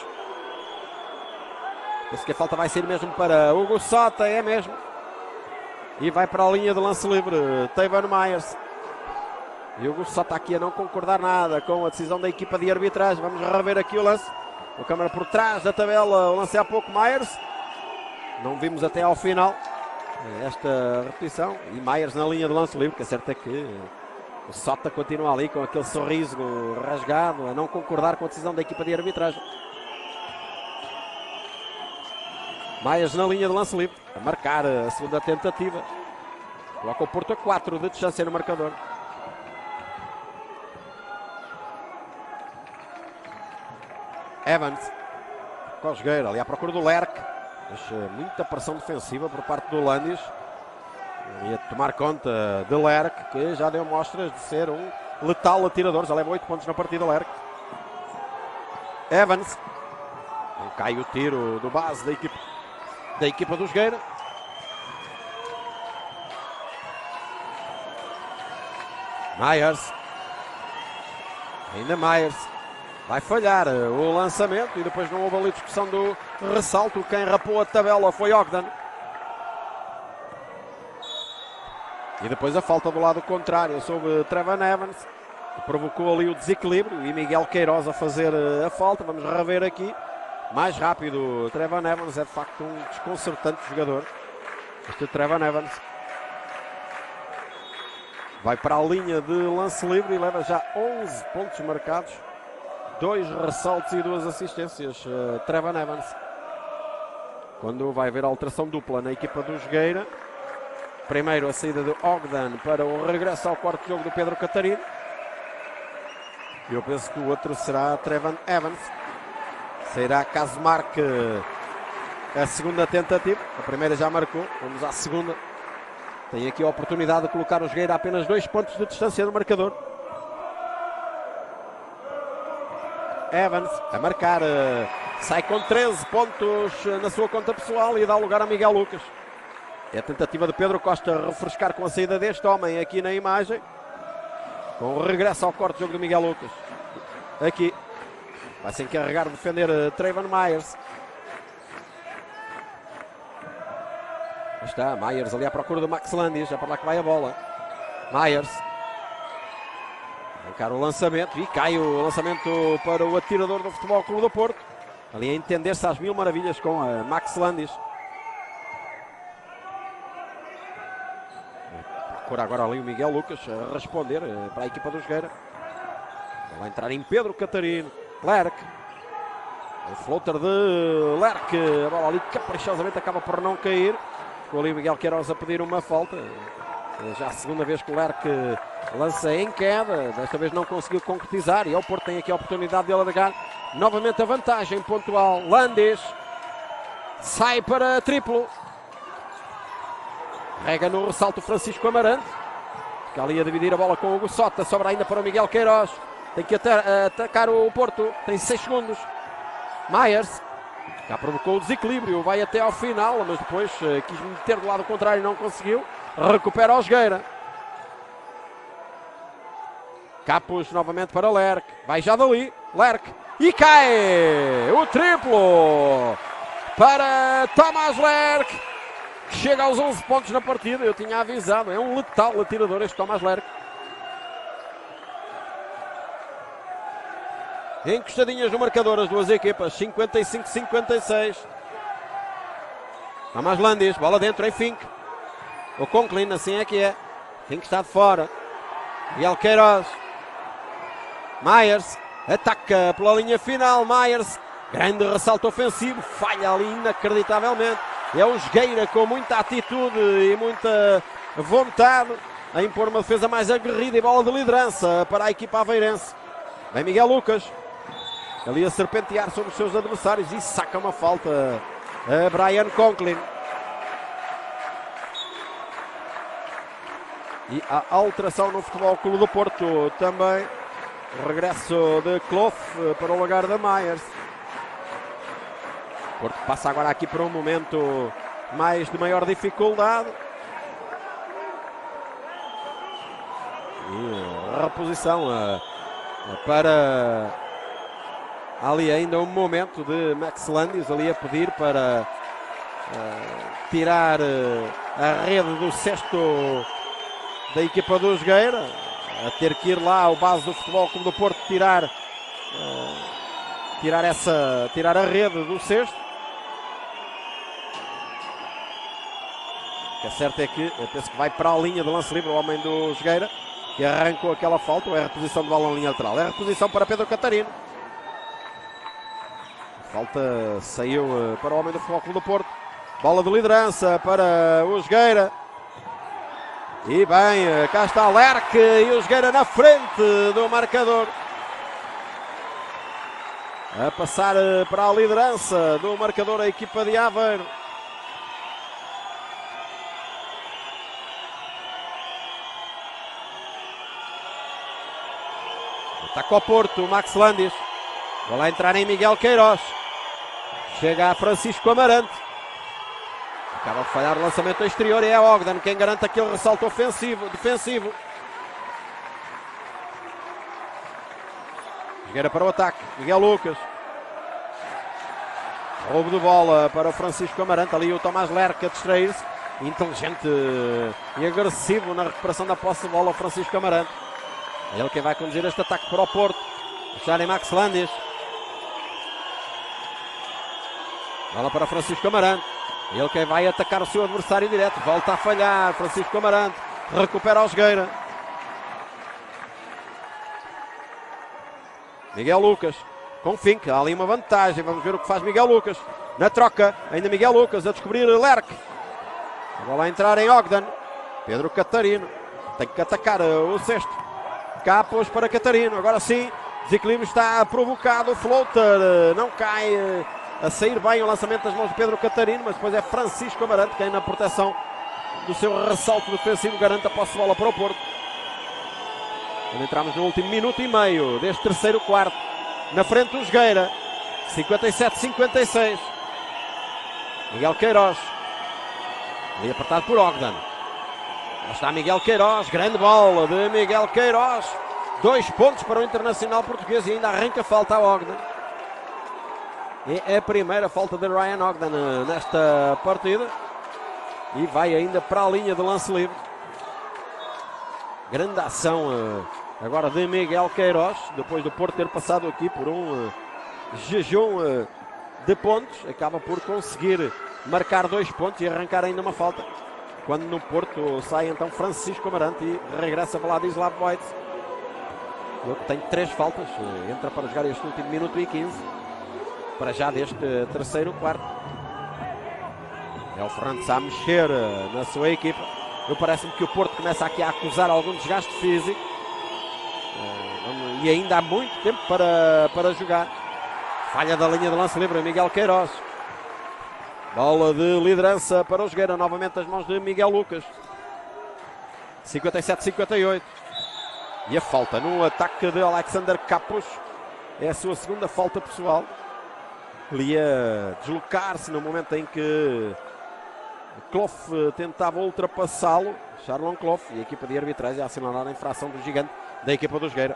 Penso que a falta vai ser mesmo para Hugo Sota, é mesmo. E vai para a linha de lance livre. Taven Myers. E o Hugo Sota aqui a não concordar nada com a decisão da equipa de arbitragem. Vamos rever aqui o lance. A câmara por trás da tabela. O lance há pouco. Myers. Não vimos até ao final esta repetição. E Myers na linha de lance livre. Que é certo é que o Sota continua ali com aquele sorriso rasgado, a não concordar com a decisão da equipa de arbitragem. Myers na linha de lance livre. A marcar a segunda tentativa. Coloca o Porto a quatro de distância no marcador. Evans. Cosgueira ali à procura do Lerck. Deixa muita pressão defensiva por parte do Landis. Ia tomar conta de Lerck, que já deu mostras de ser um letal atirador. Já leva oito pontos na partida, Lerck. Evans. Não cai o tiro do base da equipa, da equipa do Jogueira. Myers. Ainda Myers. Vai falhar o lançamento e depois não houve ali discussão do ressalto. Quem rapou a tabela foi Ogden. E depois a falta do lado contrário sobre Trevan Evans, que provocou ali o desequilíbrio, e Miguel Queiroz a fazer a falta. Vamos rever aqui. Mais rápido, Trevan Evans. É de facto um desconcertante jogador, este Trevan Evans. Vai para a linha de lance livre e leva já onze pontos marcados. Dois ressaltos e duas assistências, uh, Trevan Evans. Quando vai haver a alteração dupla na equipa do Jogueira. Primeiro a saída de Ogden para o regresso ao quarto jogo do Pedro Catarino. E eu penso que o outro será Trevan Evans. Sairá caso marque a segunda tentativa. A primeira já marcou, vamos à segunda. Tem aqui a oportunidade de colocar o Jogueira a apenas dois pontos de distância do marcador. Evans a marcar, sai com treze pontos na sua conta pessoal e dá lugar a Miguel Lucas. É a tentativa de Pedro Costa refrescar com a saída deste homem aqui na imagem. Com o regresso ao corte jogo do Miguel Lucas. Aqui vai se encarregar de defender Trevan Myers. Está Myers ali à procura do Max Landis. É para lá que vai a bola. Myers. Encara o lançamento e cai o lançamento para o atirador do Futebol Clube do Porto. Ali a entender-se às mil maravilhas com a Max Landis. Procura agora ali o Miguel Lucas a responder para a equipa do Jogueira. Vai entrar em Pedro Catarino. Lerck. O floater de Lerck. A bola ali caprichosamente acaba por não cair. Ficou ali o Miguel Queiroz a pedir uma falta. Já a segunda vez que o Lerck lança em queda. Desta vez não conseguiu concretizar. E o Porto tem aqui a oportunidade de alargar novamente a vantagem pontual. Landis sai para triplo. Rega no ressalto Francisco Amarante. Fica ali a dividir a bola com o Hugo Sota. Sobra ainda para o Miguel Queiroz. Tem que atacar o Porto. Tem seis segundos. Myers. Já provocou o desequilíbrio, vai até ao final, mas depois uh, quis meter do lado contrário e não conseguiu. Recupera o Jogueira. Capos novamente para Lerck. Vai já dali. Lerck. E cai! O triplo para Thomas Lerck, que chega aos onze pontos na partida. Eu tinha avisado. É um letal atirador este Thomas Lerck. Encostadinhas no marcador as duas equipas. cinquenta e cinco a cinquenta e seis. Thomas Landis. Bola dentro em Fink. O Conklin, assim é que é. Fink está de fora. Miguel Queiroz. Myers. Ataca pela linha final. Myers. Grande ressalto ofensivo. Falha ali inacreditavelmente. É o Jogueira com muita atitude e muita vontade a impor uma defesa mais aguerrida e bola de liderança para a equipa aveirense. Vem Miguel Lucas. Ali a serpentear sobre os seus adversários e saca uma falta a Brian Conklin. E a alteração no Futebol Clube do Porto também. O regresso de Clough para o lugar da Myers. O Porto passa agora aqui para um momento mais de maior dificuldade. E a reposição uh, para ali ainda um momento de Max Landis ali a pedir para uh, tirar uh, a rede do cesto da equipa do Jogueira, a ter que ir lá ao base do Futebol Clube do Porto tirar, uh, tirar, essa, tirar a rede do cesto. O que é certo é que eu penso que vai para a linha de lance livre o homem do Jogueira, que arrancou aquela falta, ou é a reposição de bola na linha lateral? É a reposição para Pedro Catarino. A falta saiu uh, para o homem do Futebol Clube do Porto. Bola de liderança para o Jogueira. E bem, cá está Lerck e o Jogueira na frente do marcador. A passar para a liderança do marcador a equipa de Aveiro. Ataca ao Porto, Max Landis. Vai lá entrar em Miguel Queiroz. Chega a Francisco Amarante. Acaba de falhar o lançamento exterior e é Ogden quem garante aquele ressalto ofensivo, defensivo. Jogueira para o ataque. Miguel Lucas. Roubo de bola para o Francisco Amarante. Ali o Thomas Lerck a distrair-se. Inteligente e agressivo na recuperação da posse de bola o Francisco Amarante. É ele quem vai conduzir este ataque para o Porto. Deixar em Max Landis. Bola para Francisco Amarante. Ele quem vai atacar o seu adversário direto. Volta a falhar. Francisco Amarante. Recupera o Jogueira. Miguel Lucas. Com Fink. Há ali uma vantagem. Vamos ver o que faz Miguel Lucas. Na troca. Ainda Miguel Lucas a descobrir Lerck. A bola a entrar em Ogden. Pedro Catarino. Tem que atacar o sexto. Capos para Catarino. Agora sim. Desequilíbrio está provocado. Floater. Não cai. A sair bem o lançamento das mãos de Pedro Catarino, mas depois é Francisco Amarante quem na proteção do seu ressalto defensivo garante a posse de bola para o Porto. Quando entramos no último minuto e meio deste terceiro quarto. Na frente o Jogueira. cinquenta e sete a cinquenta e seis. Miguel Queiroz. Ali apertado por Ogden. Lá está Miguel Queiroz. Grande bola de Miguel Queiroz. Dois pontos para o Internacional Português e ainda arranca falta a Ogden. É a primeira falta de Ryan Ogden nesta partida. E vai ainda para a linha de lance livre. Grande ação agora de Miguel Queiroz. Depois do Porto ter passado aqui por um jejum de pontos. Acaba por conseguir marcar dois pontos e arrancar ainda uma falta. Quando no Porto sai então Francisco Amarante e regressa Vladislav Voit. Ele tem três faltas. Entra para jogar este último minuto e quinze. Para já deste terceiro quarto. É o Fernandes a mexer na sua equipa. Eu parece-me que o Porto começa aqui a acusar algum desgaste físico. E ainda há muito tempo para, para jogar. Falha da linha de lance livre, Miguel Queiroz. Bola de liderança para o Jogueira. Novamente as mãos de Miguel Lucas. cinquenta e sete a cinquenta e oito. E a falta no ataque de Alexander Capos. É a sua segunda falta pessoal. ali a deslocar-se no momento em que Clough tentava ultrapassá-lo. Charlon Clough e a equipa de arbitragem a assinalar a infração do gigante da equipa do Jogueira.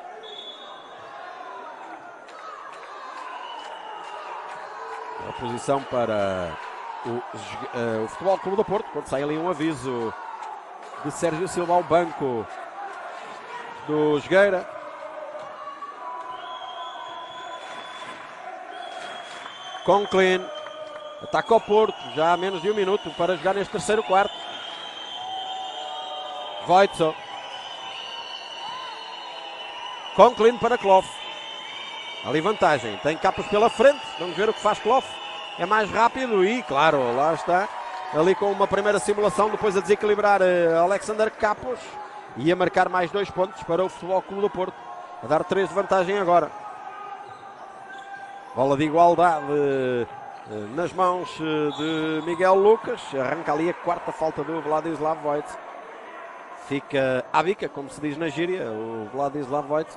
A posição para o, uh, o Futebol Clube do Porto, quando sai ali um aviso de Sérgio Silva ao banco do Jogueira. Conklin ataca ao Porto, já há menos de um minuto para jogar neste terceiro quarto. Voitso. Conklin para Clough. Ali vantagem, tem Capos pela frente, vamos ver o que faz Clough. É mais rápido e, claro, lá está. Ali com uma primeira simulação, depois a desequilibrar uh, Alexander Capos. E a marcar mais dois pontos para o Futebol Clube do Porto. A dar três de vantagem agora. Bola de igualdade uh, nas mãos uh, de Miguel Lucas. Arranca ali a quarta falta do Vladislav Voitso. Fica à bica, como se diz na gíria, o Vladislav Voitso.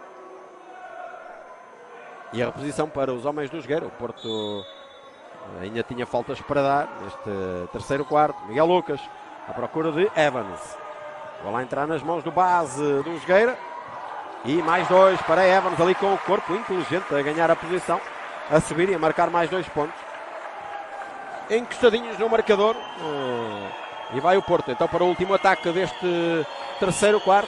E a reposição para os homens do Jogueira. O Porto ainda tinha faltas para dar neste terceiro quarto. Miguel Lucas à procura de Evans. Vai lá entrar nas mãos do base do Jogueira. E mais dois para Evans ali com o corpo inteligente a ganhar a posição. A subir e a marcar mais dois pontos. Encostadinhos no marcador. E vai o Porto então para o último ataque deste terceiro quarto.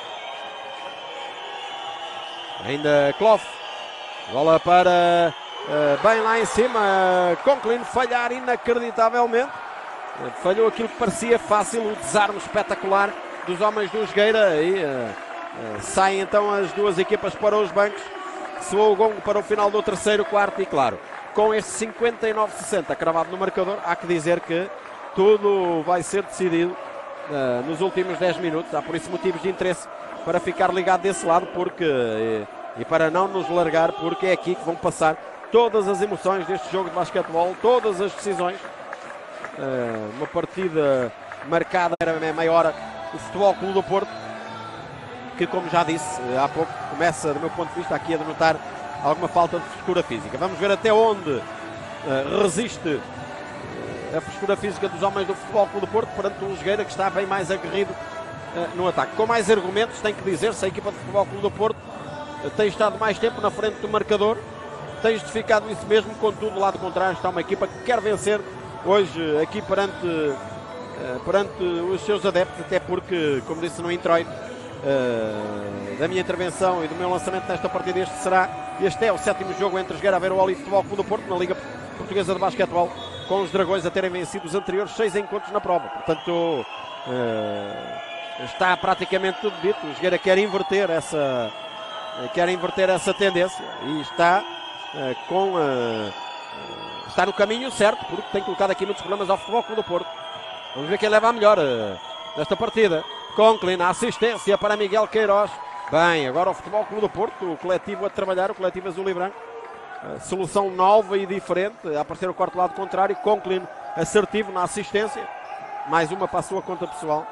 Ainda Clough. Bola para uh, bem lá em cima. Conklin falhar inacreditavelmente. Uh, falhou aquilo que parecia fácil. O desarme espetacular dos homens do Jogueira. E uh, uh, saem então as duas equipas para os bancos. Soou o gongo para o final do terceiro quarto. E claro, com este cinquenta e nove a sessenta cravado no marcador, há que dizer que tudo vai ser decidido uh, nos últimos dez minutos. Há por isso motivos de interesse para ficar ligado desse lado, porque uh, e para não nos largar, porque é aqui que vão passar todas as emoções deste jogo de basquetebol, todas as decisões. Uh, uma partida marcada, era meia hora, o Futebol Clube do Porto, que como já disse uh, há pouco, começa do meu ponto de vista aqui a denotar alguma falta de frescura física. Vamos ver até onde uh, resiste a frescura física dos homens do Futebol Clube do Porto perante um Jogueira que está bem mais aguerrido uh, no ataque. Com mais argumentos, tem que dizer-se, a equipa do Futebol Clube do Porto uh, tem estado mais tempo na frente do marcador, tem justificado isso mesmo, contudo, do lado contrário está uma equipa que quer vencer hoje aqui perante, uh, perante os seus adeptos, até porque, como disse no introito uh, da minha intervenção e do meu lançamento nesta partida, este será, este é o sétimo jogo entre Jogueira Aveiro e Futebol Clube do Porto na Liga Portuguesa de Basquetebol, com os Dragões a terem vencido os anteriores seis encontros na prova. Portanto, uh, está praticamente tudo dito. O Jogueira quer inverter essa, uh, quer inverter essa tendência e está uh, com uh, uh, está no caminho certo, porque tem colocado aqui muitos problemas ao Futebol Clube do Porto. Vamos ver quem leva a melhor uh, nesta partida. Conklin, a assistência para Miguel Queiroz. Bem, agora o Futebol Clube do Porto, o coletivo a trabalhar, o coletivo azul e branco. Uh, solução nova e diferente, a aparecer o quarto lado contrário. Conklin assertivo na assistência, mais uma para a sua conta pessoal.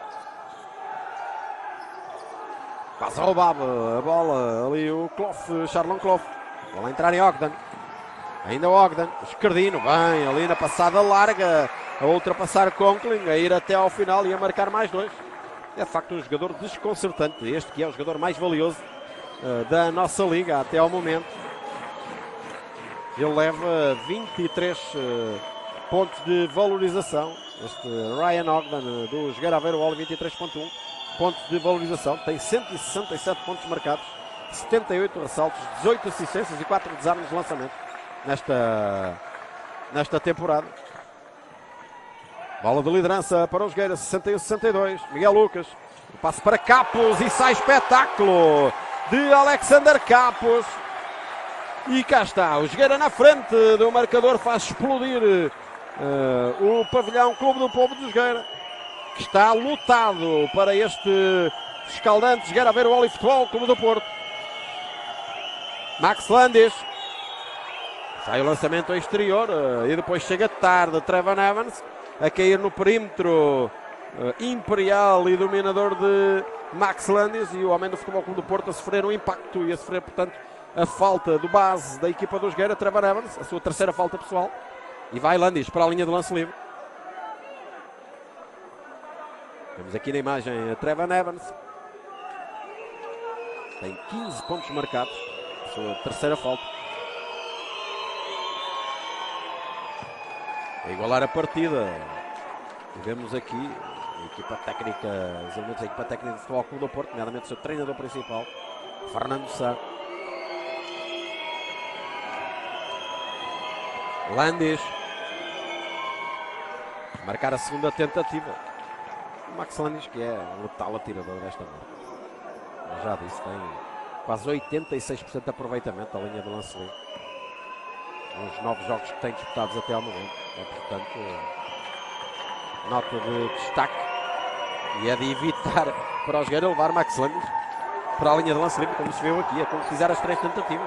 Quase roubava a bola ali o Clough, Charlon Clough. Bola a entrar em Ogden, ainda o Ogden, Escardino, bem, ali na passada larga, a ultrapassar Conklin, a ir até ao final e a marcar mais dois. É de facto um jogador desconcertante, este que é o jogador mais valioso uh, da nossa liga até ao momento. Ele leva vinte e três uh, pontos de valorização. Este Ryan Ogden uh, do Jogueira Aveiro, vinte e três vírgula um pontos de valorização. Tem cento e sessenta e sete pontos marcados, setenta e oito ressaltos, dezoito assistências e quatro desarmes de lançamento nesta, nesta temporada. Bola de liderança para o Jogueira, sessenta e um a sessenta e dois. Miguel Lucas, o passe para Capos e sai espetáculo de Alexander Capos. E cá está, o Jogueira na frente do marcador, faz explodir uh, o pavilhão Clube do Povo do Jogueira, que está lutado para este escaldante Jogueira Aveiro e Futebol Clube do Porto. Max Landis, sai o lançamento ao exterior uh, e depois chega tarde Trevon Evans a cair no perímetro uh, imperial e dominador de Max Landis, e o homem do Futebol Clube do Porto a sofrer um impacto e a sofrer, portanto, a falta do base da equipa do Jogueira, Trevor Evans, a sua terceira falta pessoal. E vai Landis para a linha de lance livre. Temos aqui na imagem a Trevor Evans. Tem quinze pontos marcados, a sua terceira falta. A igualar a partida. E vemos aqui a equipa técnica, os elementos da equipa técnica do Futebol Clube do Porto, nomeadamente o seu treinador principal, Fernando Sá. Landis. Marcar a segunda tentativa. Max Landis, que é um letal atirador desta marca. Já disse, tem quase oitenta e seis por cento de aproveitamento da linha de lance livre. Nos nove jogos que tem disputados até ao momento. É, portanto, nota de destaque. E é de evitar para o Jogueira levar Max Landis para a linha de lance livre, como se viu aqui, a concretizar as três tentativas.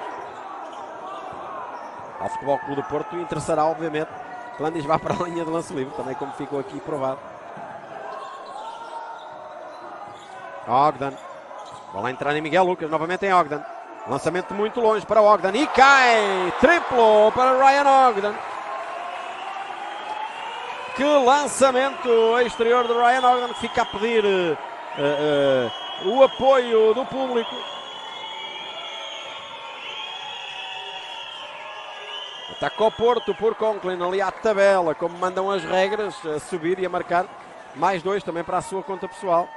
Ao Futebol Clube do Porto interessará, obviamente, que Landis vá para a linha de lance livre, também como ficou aqui provado. Ogden. Bola a entrar em Miguel Lucas, novamente em Ogden. Lançamento muito longe para Ogden e cai! Triplo para Ryan Ogden. Que lançamento exterior de Ryan Ogden, que fica a pedir uh, uh, o apoio do público. Ataca o Porto por Conklin, ali à tabela, como mandam as regras, a subir e a marcar mais dois também para a sua conta pessoal.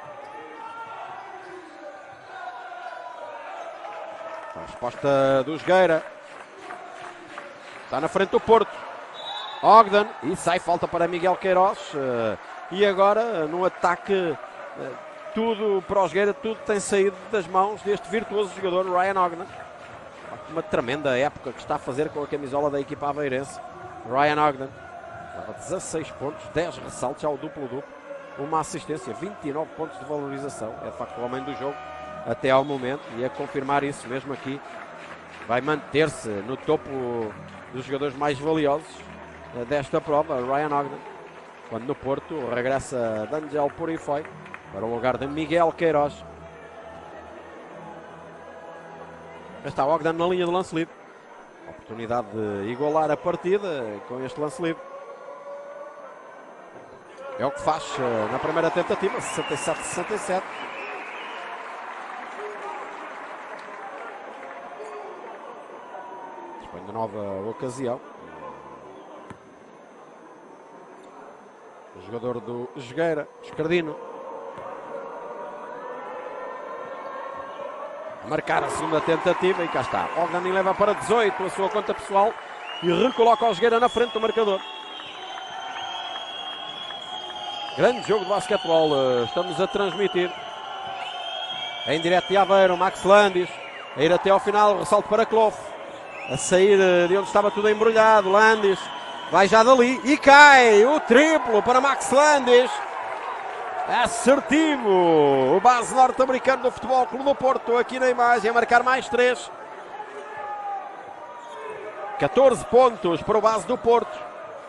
A resposta do Jogueira. Está na frente do Porto. Ogden. E sai falta para Miguel Queiroz. E agora, no ataque, tudo para o Jogueira, tudo tem saído das mãos deste virtuoso jogador, Ryan Ogden. Uma tremenda época que está a fazer com a camisola da equipa aveirense. Ryan Ogden. Leva dezasseis pontos, dez ressaltos ao duplo-duplo. Uma assistência, vinte e nove pontos de valorização. É de facto o homem do jogo até ao momento, e a confirmar isso mesmo aqui, vai manter-se no topo dos jogadores mais valiosos desta prova, Ryan Ogden, quando no Porto regressa D'Angelo Purifoy para o lugar de Miguel Queiroz. Está Ogden na linha de lance livre, oportunidade de igualar a partida com este lance livre. É o que faz na primeira tentativa, sessenta e sete a sessenta e sete. Dispõe de nova ocasião. O jogador do Jogueira, Escardino. A marcar a segunda tentativa e cá está. Ogden leva para dezoito a sua conta pessoal e recoloca o Jogueira na frente do marcador. Grande jogo de basquetebol, estamos a transmitir em direto de Aveiro. Max Landis a ir até ao final, ressalto para Clough, a sair de onde estava tudo embrulhado. Landis vai já dali e cai o triplo para Max Landis. Assertivo o base norte-americano do Futebol Clube do Porto, aqui na imagem, a marcar mais três. catorze pontos para o base do Porto.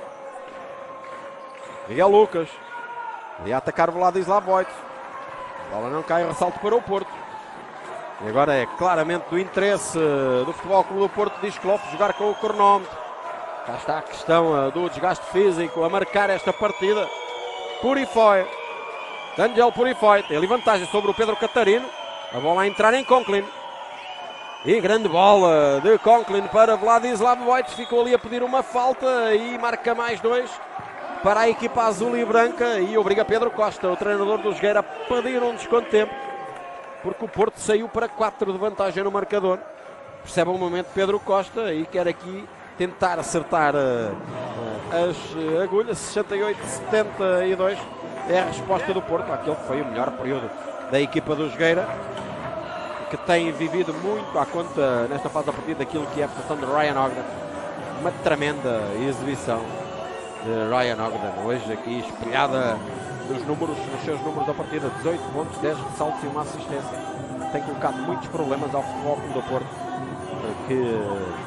Miguel Lucas e a atacar o lado de Slavovic. A bola não cai, ressalto para o Porto. E agora é claramente do interesse do Futebol Clube do Porto, diz Clough, jogar com o cronómetro. Cá está a questão do desgaste físico a marcar esta partida. Purifoy. D'Angelo Purifoy tem ali vantagem sobre o Pedro Catarino. A bola a entrar em Conklin. E grande bola de Conklin para Vladislav Vojt. Ficou ali a pedir uma falta e marca mais dois para a equipa azul e branca e obriga Pedro Costa, o treinador do Jogueira, a pedir um desconto de tempo, porque o Porto saiu para quatro de vantagem no marcador. Percebe um momento Pedro Costa e quer aqui tentar acertar uh, uh, as agulhas. Sessenta e oito a setenta e dois é a resposta do Porto àquele que foi o melhor período da equipa do Jogueira, que tem vivido muito à conta nesta fase da partida daquilo que é a prestação de Ryan Ogden. Uma tremenda exibição de Ryan Ogden, hoje aqui espelhada nos números, nos seus números da partida. Dezoito pontos, dez ressaltos e uma assistência. Tem colocado muitos problemas ao Futebol Clube do Porto, que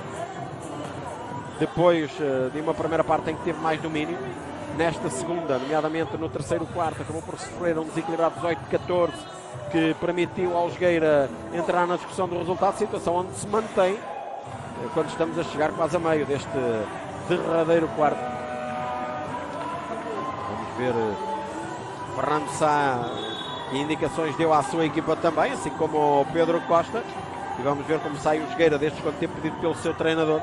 depois de uma primeira parte em que teve mais domínio, nesta segunda, nomeadamente no terceiro quarto, acabou por sofrer um desequilibrado dezoito a catorze que permitiu ao Jogueira entrar na discussão do resultado, situação onde se mantém quando estamos a chegar quase a meio deste derradeiro quarto. Vamos ver Fernando Sá, que indicações deu à sua equipa também, assim como o Pedro Costa, e vamos ver como sai o Jogueira deste segundo tempo pedido pelo seu treinador.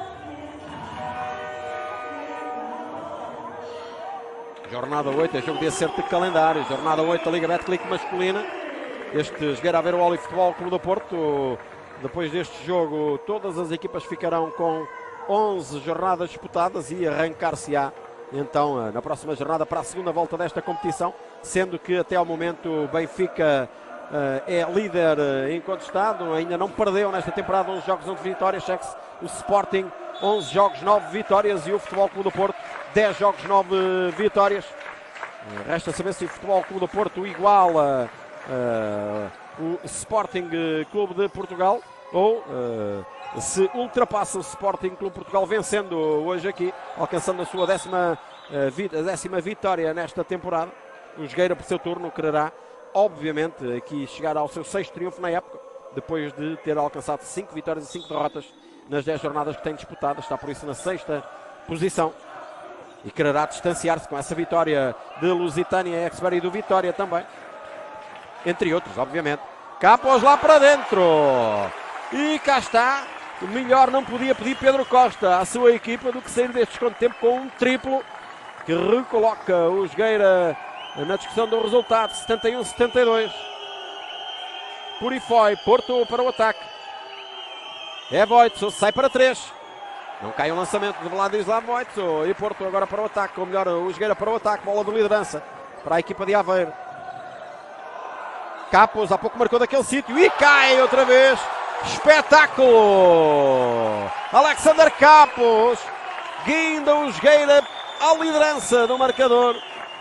Jornada oito, é jogo de acerto de calendário. Jornada oito da Liga Betclic masculina. Este Jogueira Aveiro Oli Futebol Clube do Porto. Depois deste jogo, todas as equipas ficarão com onze jornadas disputadas e arrancar-se-á então na próxima jornada para a segunda volta desta competição, sendo que até ao momento o Benfica uh, é líder uh, incontestado, ainda não perdeu nesta temporada, onze jogos, onze vitórias. Cheque-se o Sporting, onze jogos, nove vitórias, e o Futebol Clube do Porto, dez jogos, nove vitórias. Uh, resta saber se o Futebol Clube do Porto iguala uh, o Sporting Clube de Portugal ou uh, se ultrapassa o Sporting Clube Portugal, vencendo hoje aqui, alcançando a sua décima, uh, vi décima vitória nesta temporada. O Jogueira, por seu turno, quererá, obviamente, aqui chegar ao seu sexto triunfo na época, depois de ter alcançado cinco vitórias e cinco derrotas nas dez jornadas que tem disputadas. Está, por isso, na sexta posição e quererá distanciar-se com essa vitória de Lusitânia, Exeter e do Vitória também, entre outros, obviamente. Capos lá para dentro. E cá está. O melhor não podia pedir Pedro Costa à sua equipa do que sair deste segundo tempo com um triplo que recoloca o Jogueira na discussão do resultado. setenta e um a setenta e dois. Por aí foi. Porto para o ataque. É Voitso. Sai para três. Não cai o lançamento de Vladislav Voitso. E Porto agora para o ataque. Ou melhor, o Jogueira para o ataque. Bola de liderança para a equipa de Aveiro. Capos há pouco marcou daquele sítio e cai outra vez. Espetáculo! Alexander Capos guinda o Jogueira à liderança do marcador.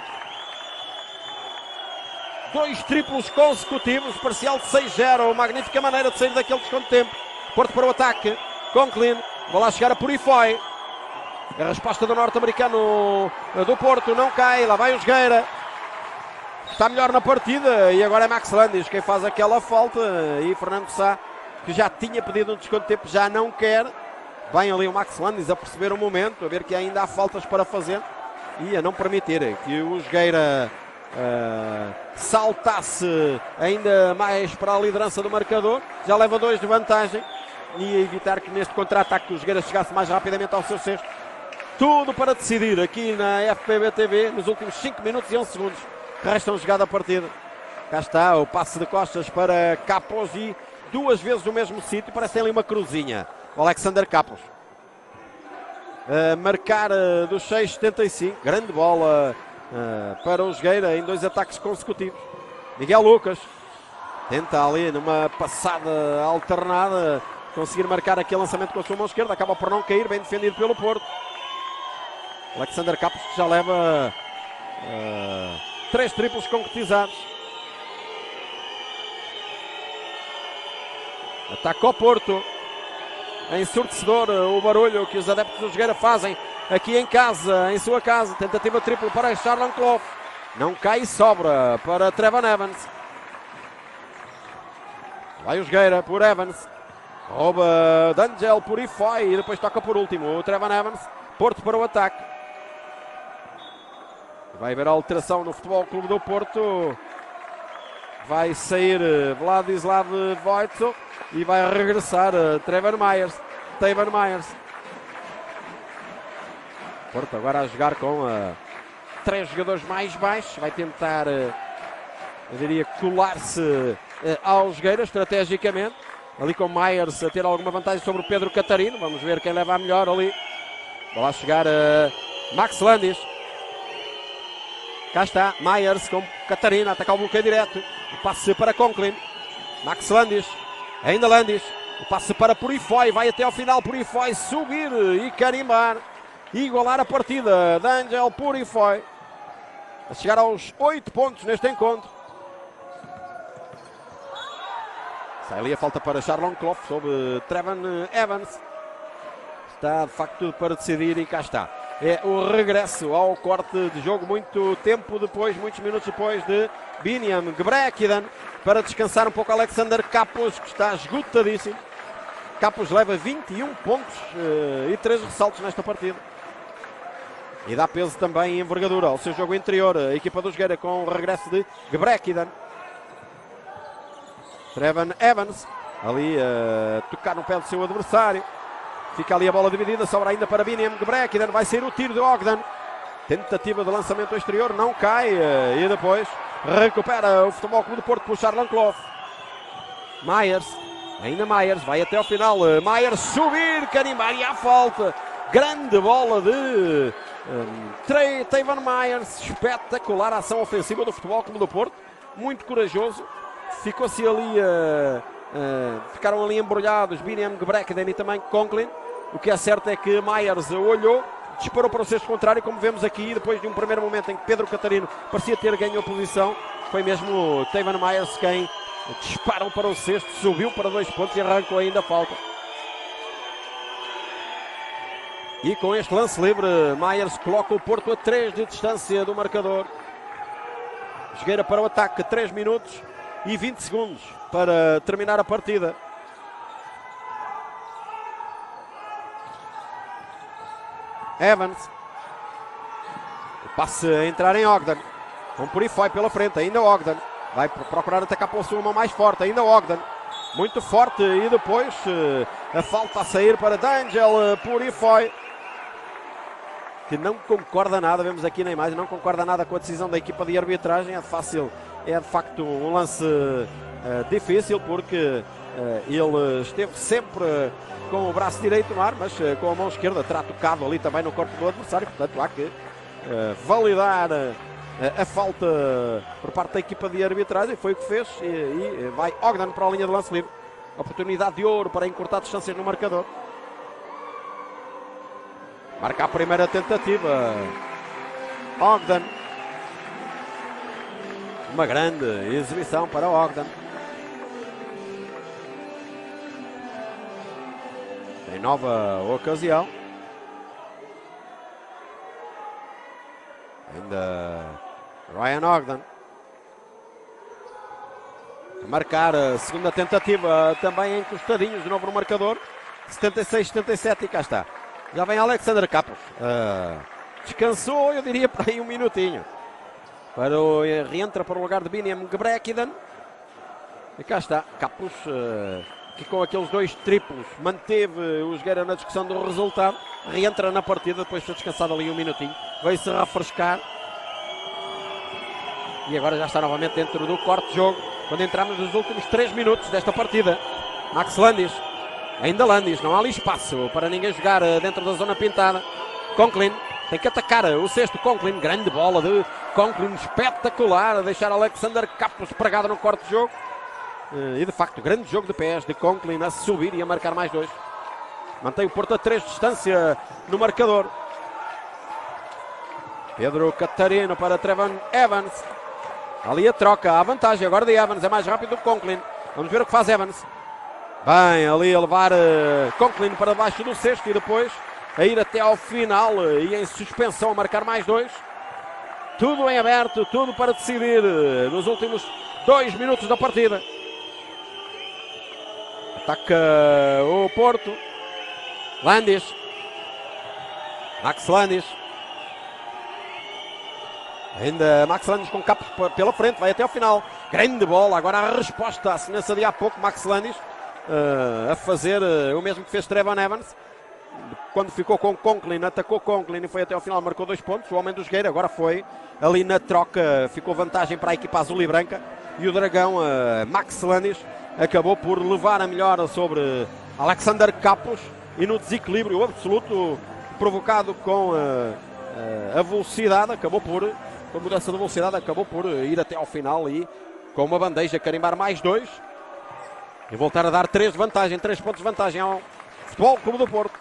Dois triplos consecutivos, parcial de seis zero. Magnífica maneira de sair daquele desconto de tempo. Porto para o ataque. Conklin. Vai lá chegar a Purifoy. A resposta do norte-americano do Porto não cai. Lá vai o Jogueira. Está melhor na partida. E agora é Max Landis quem faz aquela falta. E Fernando Sá, que já tinha pedido um desconto de tempo, já não quer. Vem ali o Max Landis a perceber o momento, a ver que ainda há faltas para fazer e a não permitir que o Jogueira uh, saltasse ainda mais para a liderança do marcador. Já leva dois de vantagem e a evitar que neste contra-ataque o Jogueira chegasse mais rapidamente ao seu sexto. Tudo para decidir aqui na F P B T V nos últimos cinco minutos e onze segundos que restam de jogada a partida. Cá está o passe de costas para Capos e duas vezes o mesmo sítio, parece ali uma cruzinha. O Alexander Capos a marcar uh, dos seis setenta e cinco. Grande bola uh, para o Jogueira em dois ataques consecutivos. Miguel Lucas tenta ali numa passada alternada conseguir marcar aquele lançamento com a sua mão esquerda, acaba por não cair, bem defendido pelo Porto. Alexander Capos, que já leva uh, três triplos concretizados. Ataca ao Porto. É ensurdecedor o barulho que os adeptos do Jogueira fazem aqui em casa, em sua casa. Tentativa triplo para Charlon Clough. Não cai e sobra para Trevor Evans. Vai o Jogueira por Evans. Rouba D'Angelo por Ifoy e depois toca por último o Trevor Evans. Porto para o ataque. Vai haver alteração no Futebol Clube do Porto. Vai sair Vladislav Voitso e vai regressar Trevor Myers. Trevor Myers. Porto agora a jogar com uh, três jogadores mais baixos. Vai tentar, uh, eu diria, colar-se uh, ao Jogueira estrategicamente. Ali com Myers a ter alguma vantagem sobre o Pedro Catarino. Vamos ver quem leva a melhor ali. Vai lá chegar uh, Max Landis. Cá está Myers com Catarina a atacar o bloqueio direto. O passe para Conklin. Max Landis. Ainda Landis. O passe para Purifoy. Vai até ao final. Purifoy subir e carimbar. E igualar a partida. D'Angelo Purifoy. A chegar aos oito pontos neste encontro. Sai ali a falta para Charlon Clough sobre Trevor Evans. Está de facto tudo para decidir e cá está. é o regresso ao corte de jogo muito tempo depois, muitos minutos depois de Biniam Gebrekidan, para descansar um pouco Alexander Capos, que está esgotadíssimo. Capos leva vinte e um pontos uh, e três ressaltos nesta partida. E dá peso também e envergadura ao seu jogo interior. A equipa do Jogueira com o regresso de Gebrekidan. Trevan Evans ali a uh, tocar no pé do seu adversário. Fica ali a bola dividida, sobra ainda para Biniam Gebrekidan. Vai ser o tiro de Ogden. Tentativa de lançamento exterior, não cai. Uh, e depois recupera o Futebol Clube do Porto por Charlanclough. Myers, ainda Myers, vai até ao final. Uh, Myers subir, carimbar e à falta. Grande bola de um, Taven Myers. Espetacular ação ofensiva do Futebol Clube do Porto. Muito corajoso. Ficou-se ali, uh, uh, ficaram ali embrulhados Biniam Gebrekidan e também Conklin. O que é certo é que Myers olhou, disparou para o cesto contrário, como vemos aqui, depois de um primeiro momento em que Pedro Catarino parecia ter ganho a posição. Foi mesmo Taven Myers quem disparou para o cesto, subiu para dois pontos e arrancou ainda a falta. E com este lance livre, Myers coloca o Porto a três de distância do marcador. Jogueira para o ataque, três minutos e vinte segundos para terminar a partida. Evans. O passe a entrar em Ogden. Com Purifoy pela frente, ainda Ogden. Vai procurar atacar pela sua mão mais forte, ainda Ogden. Muito forte e depois a falta a sair para D'Angelo Purifoy, que não concorda nada, vemos aqui na imagem, não concorda nada com a decisão da equipa de arbitragem. É fácil, é de facto um lance uh, difícil, porque uh, ele esteve sempre com o braço direito no ar, mas uh, com a mão esquerda terá tocado ali também no corpo do adversário. Portanto, há que uh, validar uh, a falta por parte da equipa de arbitragem. Foi o que fez e, e vai Ogden para a linha de lance livre. Oportunidade de ouro para encurtar distâncias no marcador. Marca a primeira tentativa. Ogden. Uma grande exibição para Ogden. Em nova ocasião. Ainda Ryan Ogden. A marcar a segunda tentativa também encostadinhos de novo no marcador. setenta e seis a setenta e sete e cá está. Já vem Alexander Capos. Uh, descansou, eu diria, para aí um minutinho. Para o, reentra para o lugar de Biniam Gebrekidan. E cá está. Capos, uh, que com aqueles dois triplos manteve o Jogueira na discussão do resultado. Reentra na partida, depois foi descansado ali um minutinho. Veio-se refrescar. E agora já está novamente dentro do quarto jogo, quando entramos nos últimos três minutos desta partida. Max Landis. Ainda Landis, não há ali espaço para ninguém jogar dentro da zona pintada. Conklin tem que atacar o sexto. Conklin, grande bola de Conklin, espetacular, a deixar Alexander Capos pregado no quarto jogo. E de facto, grande jogo de pés de Conklin a subir e a marcar mais dois. Mantém o Porto a três de distância no marcador. Pedro Catarino para Trevan Evans. Ali a troca, a vantagem agora de Evans, é mais rápido do que Conklin. Vamos ver o que faz Evans. Bem, ali a levar uh, Conklin para baixo do sexto e depois a ir até ao final uh, e em suspensão a marcar mais dois. Tudo em aberto, tudo para decidir uh, nos últimos dois minutos da partida. Ataca uh, o Porto. Landis. Max Landis. Ainda Max Landis com Capos pela frente, vai até ao final. Grande bola, agora a resposta à semelhança de há pouco. Max Landis uh, a fazer uh, o mesmo que fez Trevan Evans. Quando ficou com Conklin, atacou Conklin e foi até ao final, marcou dois pontos. O homem do Jogueira agora foi ali na troca, ficou vantagem para a equipa azul e branca. E o Dragão, uh, Max Landis, acabou por levar a melhor sobre Alexander Capos. E no desequilíbrio absoluto provocado com uh, uh, a velocidade, acabou por... com a mudança de velocidade, acabou por ir até ao final e com uma bandeja carimbar mais dois e voltar a dar três de vantagem, três pontos de vantagem ao Futebol Clube do Porto.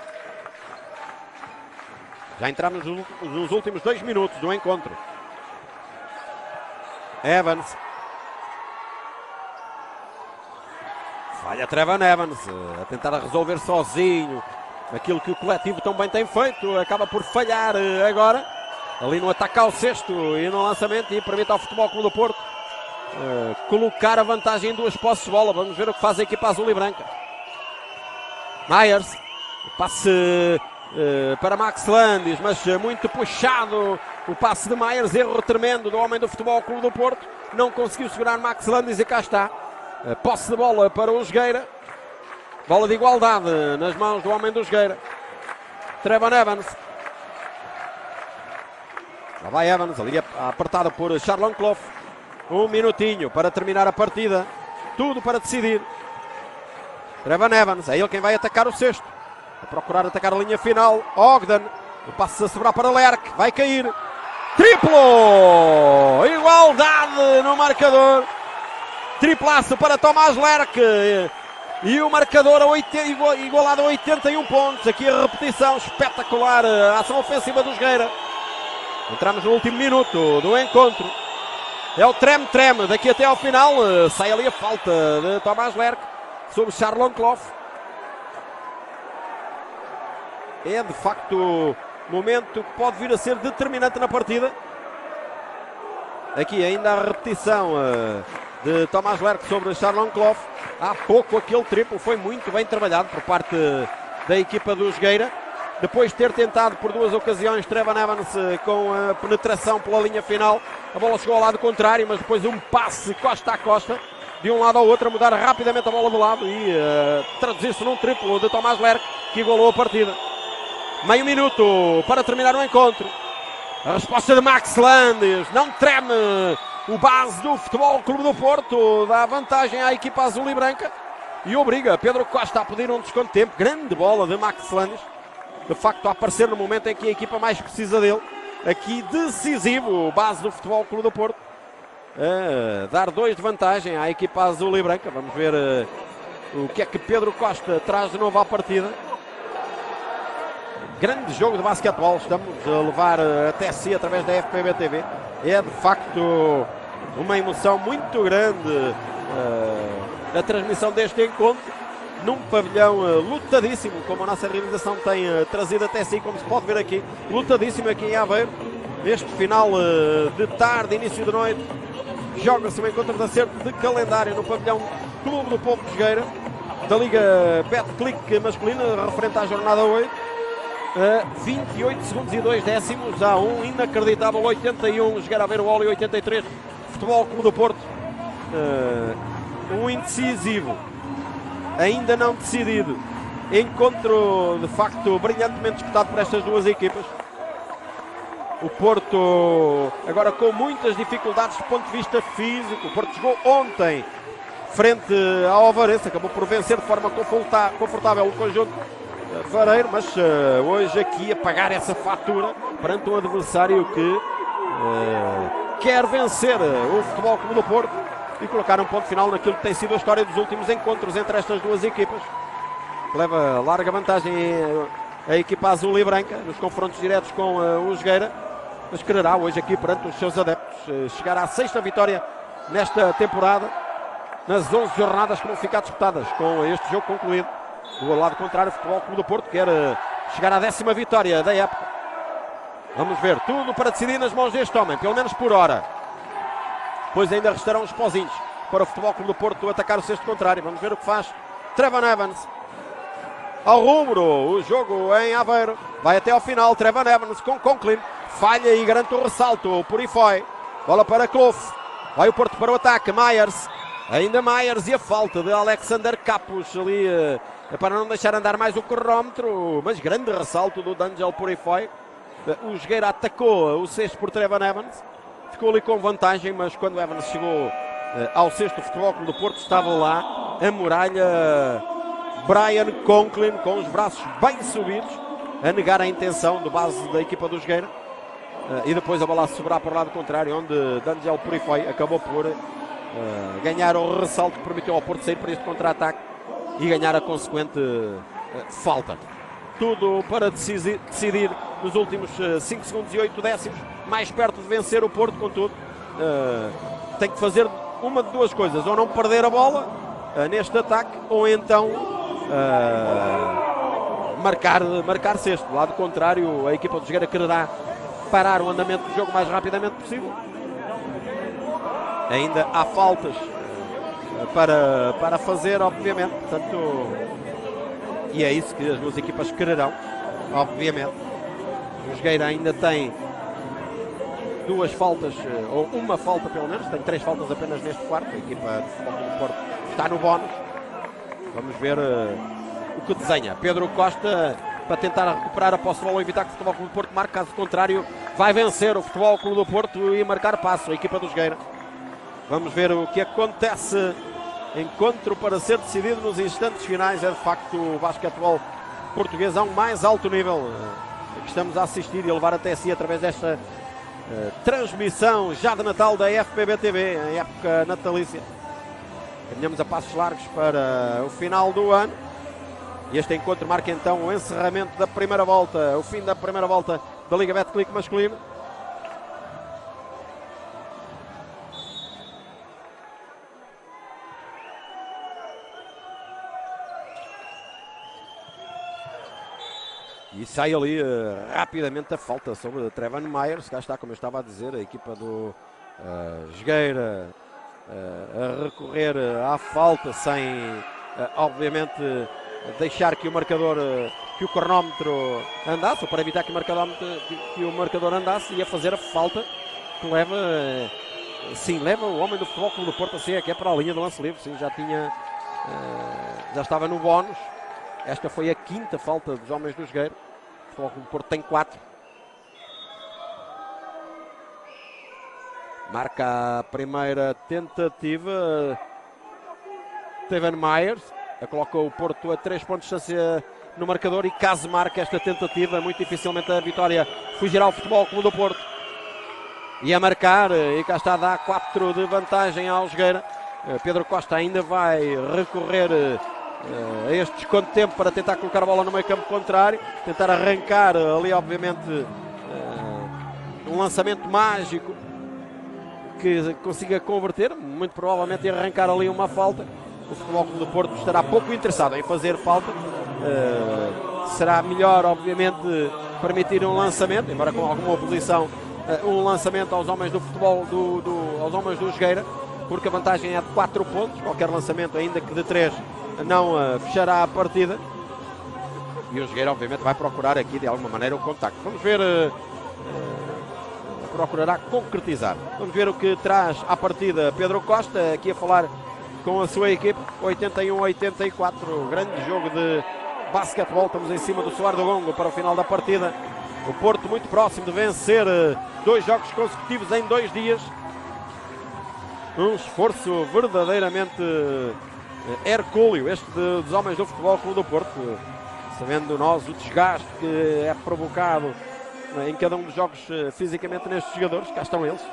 Já entramos nos últimos dois minutos do encontro. Evans. Falha Trevan Evans a tentar resolver sozinho. aquilo que o coletivo também tem feito, acaba por falhar agora, ali no ataque ao cesto e no lançamento, e permite ao Futebol Clube do Porto uh, colocar a vantagem em duas posses de bola. Vamos ver o que faz a equipa azul e branca. Myers, passe uh, para Max Landis, mas uh, muito puxado o passe de Myers, erro tremendo do homem do Futebol Clube do Porto, não conseguiu segurar Max Landis e cá está. Uh, posse de bola para o Jogueira. Bola de igualdade nas mãos do homem do Jogueira. Trevor Evans. Lá vai Evans, ali apertada por Charlon Clough. Um minutinho para terminar a partida. Tudo para decidir. Trevor Evans, é ele quem vai atacar o sexto. A procurar atacar a linha final. Ogden. O passe a sobrar para Lerck. Vai cair. Triplo! Igualdade no marcador. Triplaço para Tomás Lerck. E o marcador a oitenta, igualado a oitenta e um pontos. Aqui a repetição espetacular. A ação ofensiva do Jogueira. Entramos no último minuto do encontro. É o treme-treme daqui até ao final. Sai ali a falta de Tomás Lerck sobre Charlon Clough. É de facto momento que pode vir a ser determinante na partida. Aqui ainda a repetição de Tomás Lerck sobre Charlon Clough. Há pouco aquele triplo foi muito bem trabalhado por parte da equipa do Jogueira. Depois de ter tentado por duas ocasiões Trevor Evans com a penetração pela linha final, a bola chegou ao lado contrário, mas depois um passe costa a costa, de um lado ao outro, a mudar rapidamente a bola do lado e uh, traduzir-se num triplo de Tomás Lerck, que igualou a partida. Meio minuto para terminar o encontro. A resposta de Max Landis, não treme o base do Futebol Clube do Porto, dá vantagem à equipa azul e branca e obriga Pedro Costa a pedir um desconto de tempo. Grande bola de Max Landis, de facto a aparecer no momento em que a equipa mais precisa dele. Aqui decisivo, base do Futebol Clube do Porto, a dar dois de vantagem à equipa azul e branca. Vamos ver uh, o que é que Pedro Costa traz de novo à partida. Grande jogo de basquetebol, estamos a levar até si através da F P B T V. É de facto uma emoção muito grande uh, a transmissão deste encontro, num pavilhão uh, lutadíssimo, como a nossa realização tem uh, trazido até si, como se pode ver aqui, lutadíssimo aqui em Aveiro. Neste final uh, de tarde, início de noite, joga-se um encontro de acerto de calendário no pavilhão Clube do Povo de Jogueira, da Liga Betclic masculina, referente à jornada oito. Uh, vinte e oito segundos e dois décimos a um inacreditável oitenta e um, Jogueira Aveiro Oli oitenta e três, Futebol Clube do Porto. Uh, um indecisivo, ainda não decidido, encontro de facto brilhantemente disputado por estas duas equipas. O Porto agora com muitas dificuldades do ponto de vista físico. O Porto jogou ontem frente ao Alvarense, acabou por vencer de forma confortável o conjunto vareiro, mas uh, hoje aqui a pagar essa fatura perante um adversário que uh, quer vencer uh, o Futebol Clube do Porto e colocar um ponto final naquilo que tem sido a história dos últimos encontros entre estas duas equipas. Leva larga vantagem a equipa azul e branca nos confrontos diretos com uh, o Jogueira, mas quererá hoje aqui perante os seus adeptos uh, chegar à sexta vitória nesta temporada, nas onze jornadas que vão ficar disputadas com este jogo concluído. Do lado contrário, o Futebol Clube do Porto quer uh, chegar à décima vitória da época. Vamos ver, tudo para decidir nas mãos deste homem, pelo menos por hora. Pois ainda restarão os pozinhos para o Futebol Clube do Porto atacar o sexto contrário. Vamos ver o que faz Trevor Evans. Ao rubro, o jogo em Aveiro vai até ao final. Trevor Evans com Conklin, falha e garante o ressalto. Por aí foi, bola para Clough. Vai o Porto para o ataque, Myers. Ainda Myers e a falta de Alexander Capos ali uh, para não deixar andar mais o cronómetro, mas grande ressalto do D'Angelo Purifoy. Uh, o Jogueira atacou o sexto por Trevor Evans, ficou ali com vantagem, mas quando Evans chegou uh, ao sexto, o Futebol Clube do Porto estava lá a muralha Brian Conklin com os braços bem subidos a negar a intenção do base da equipa do Jogueira, uh, e depois a bola a sobrar para o lado contrário, onde D'Angelo Purifoy acabou por Uh, ganhar o ressalto que permitiu ao Porto sair para este contra-ataque e ganhar a consequente uh, falta. Tudo para decidir, decidir nos últimos uh, cinco segundos e oito décimos, mais perto de vencer o Porto, contudo uh, tem que fazer uma de duas coisas, ou não perder a bola uh, neste ataque, ou então uh, marcar, marcar sexto. Do lado contrário, a equipa do Jogueira quererá parar o andamento do jogo o mais rapidamente possível. Ainda há faltas para, para fazer, obviamente. Portanto, e é isso que as duas equipas quererão, obviamente. O Jogueira ainda tem duas faltas, ou uma falta pelo menos, tem três faltas apenas neste quarto. A equipa do Futebol Clube do Porto está no bónus. Vamos ver uh, o que desenha Pedro Costa para tentar recuperar a posse de bola e evitar que o Futebol Clube do Porto marque. Caso contrário, vai vencer o Futebol Clube do Porto e marcar passo a equipa do Jogueira. Vamos ver o que acontece. Encontro para ser decidido nos instantes finais. É de facto o basquetebol português a um mais alto nível uh, que estamos a assistir e a levar até si através desta uh, transmissão já de Natal da F P B T V, em época natalícia. Caminhamos a passos largos para o final do ano. E este encontro marca então o encerramento da primeira volta, o fim da primeira volta da Liga Betclic masculino. E sai ali uh, rapidamente a falta sobre Trevan Myers. Cá está, como eu estava a dizer, a equipa do uh, Jogueira uh, a recorrer à falta sem, uh, obviamente, deixar que o marcador, uh, que o cronómetro andasse, ou para evitar que o marcador, que, que o marcador andasse, e a fazer a falta que leva, uh, sim, leva o homem do Futebol Clube do Porto a ser, que é para a linha do lance livre. Sim, já tinha, uh, já estava no bónus. Esta foi a quinta falta dos homens do Jogueira. O Futebol Clube do Porto tem quatro. Marca a primeira tentativa. Steven Myers coloca o Porto a três pontos de distância no marcador, e caso marque esta tentativa, muito dificilmente a vitória fugirá ao Futebol Clube do Porto. E a marcar, e cá está, dá quatro de vantagem ao Jogueira. Pedro Costa ainda vai recorrer Uh, a este desconto de tempo para tentar colocar a bola no meio campo contrário, tentar arrancar ali, obviamente, uh, um lançamento mágico que consiga converter, muito provavelmente, e arrancar ali uma falta. O Futebol Clube do Porto estará pouco interessado em fazer falta. Uh, será melhor, obviamente, permitir um lançamento, embora com alguma oposição, uh, um lançamento aos homens do futebol, do, do, aos homens do Jogueira, porque a vantagem é de quatro pontos. Qualquer lançamento, ainda que de três, não uh, fechará a partida. E o Jogueira, obviamente, vai procurar aqui de alguma maneira o contacto. Vamos ver, uh, uh, procurará concretizar. Vamos ver o que traz à partida Pedro Costa, aqui a falar com a sua equipe. oitenta e um a oitenta e quatro, grande jogo de basquetebol. Estamos em cima do soar do gongo para o final da partida. O Porto muito próximo de vencer uh, dois jogos consecutivos em dois dias. Um esforço verdadeiramente uh, hercúleo, este de, dos homens do Futebol Clube do Porto, sabendo nós o desgaste que é provocado em cada um dos jogos fisicamente nestes jogadores. Cá estão eles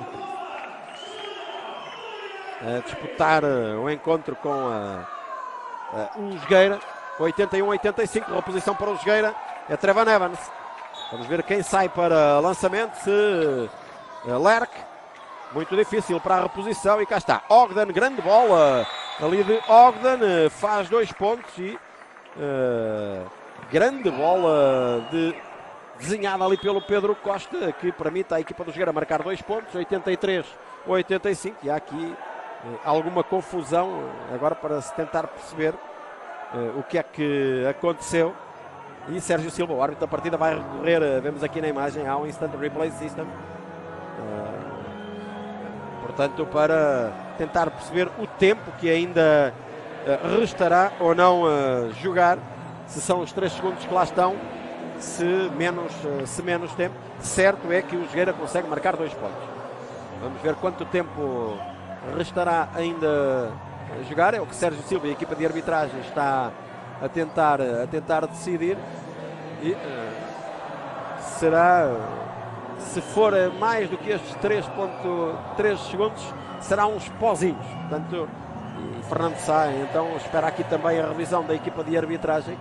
a disputar o encontro com a, a, o Jogueira. oitenta e um a oitenta e cinco, reposição para o Jogueira, é Trevan Evans. Vamos ver quem sai para lançamento, se Lerck, muito difícil para a reposição, e cá está Ogden, grande bola ali de Ogden, faz dois pontos e uh, grande bola de, desenhada ali pelo Pedro Costa, que permite à equipa do Jogueira marcar dois pontos, oitenta e três a oitenta e cinco, e há aqui uh, alguma confusão agora para se tentar perceber uh, o que é que aconteceu. E Sérgio Silva, o árbitro da partida, vai recorrer, uh, vemos aqui na imagem, ao Instant Replay System, uh, portanto, para tentar perceber o tempo que ainda uh, restará ou não uh, jogar, se são os três segundos que lá estão, se menos, uh, se menos tempo. Certo é que o Jogueira consegue marcar dois pontos. Vamos ver quanto tempo restará ainda a jogar. É o que Sérgio Silva e a equipa de arbitragem está a tentar, a tentar decidir. E uh, será... se for mais do que estes três ponto três segundos, será uns pozinhos. Portanto, e Fernando Sá, então, espera aqui também a revisão da equipa de arbitragem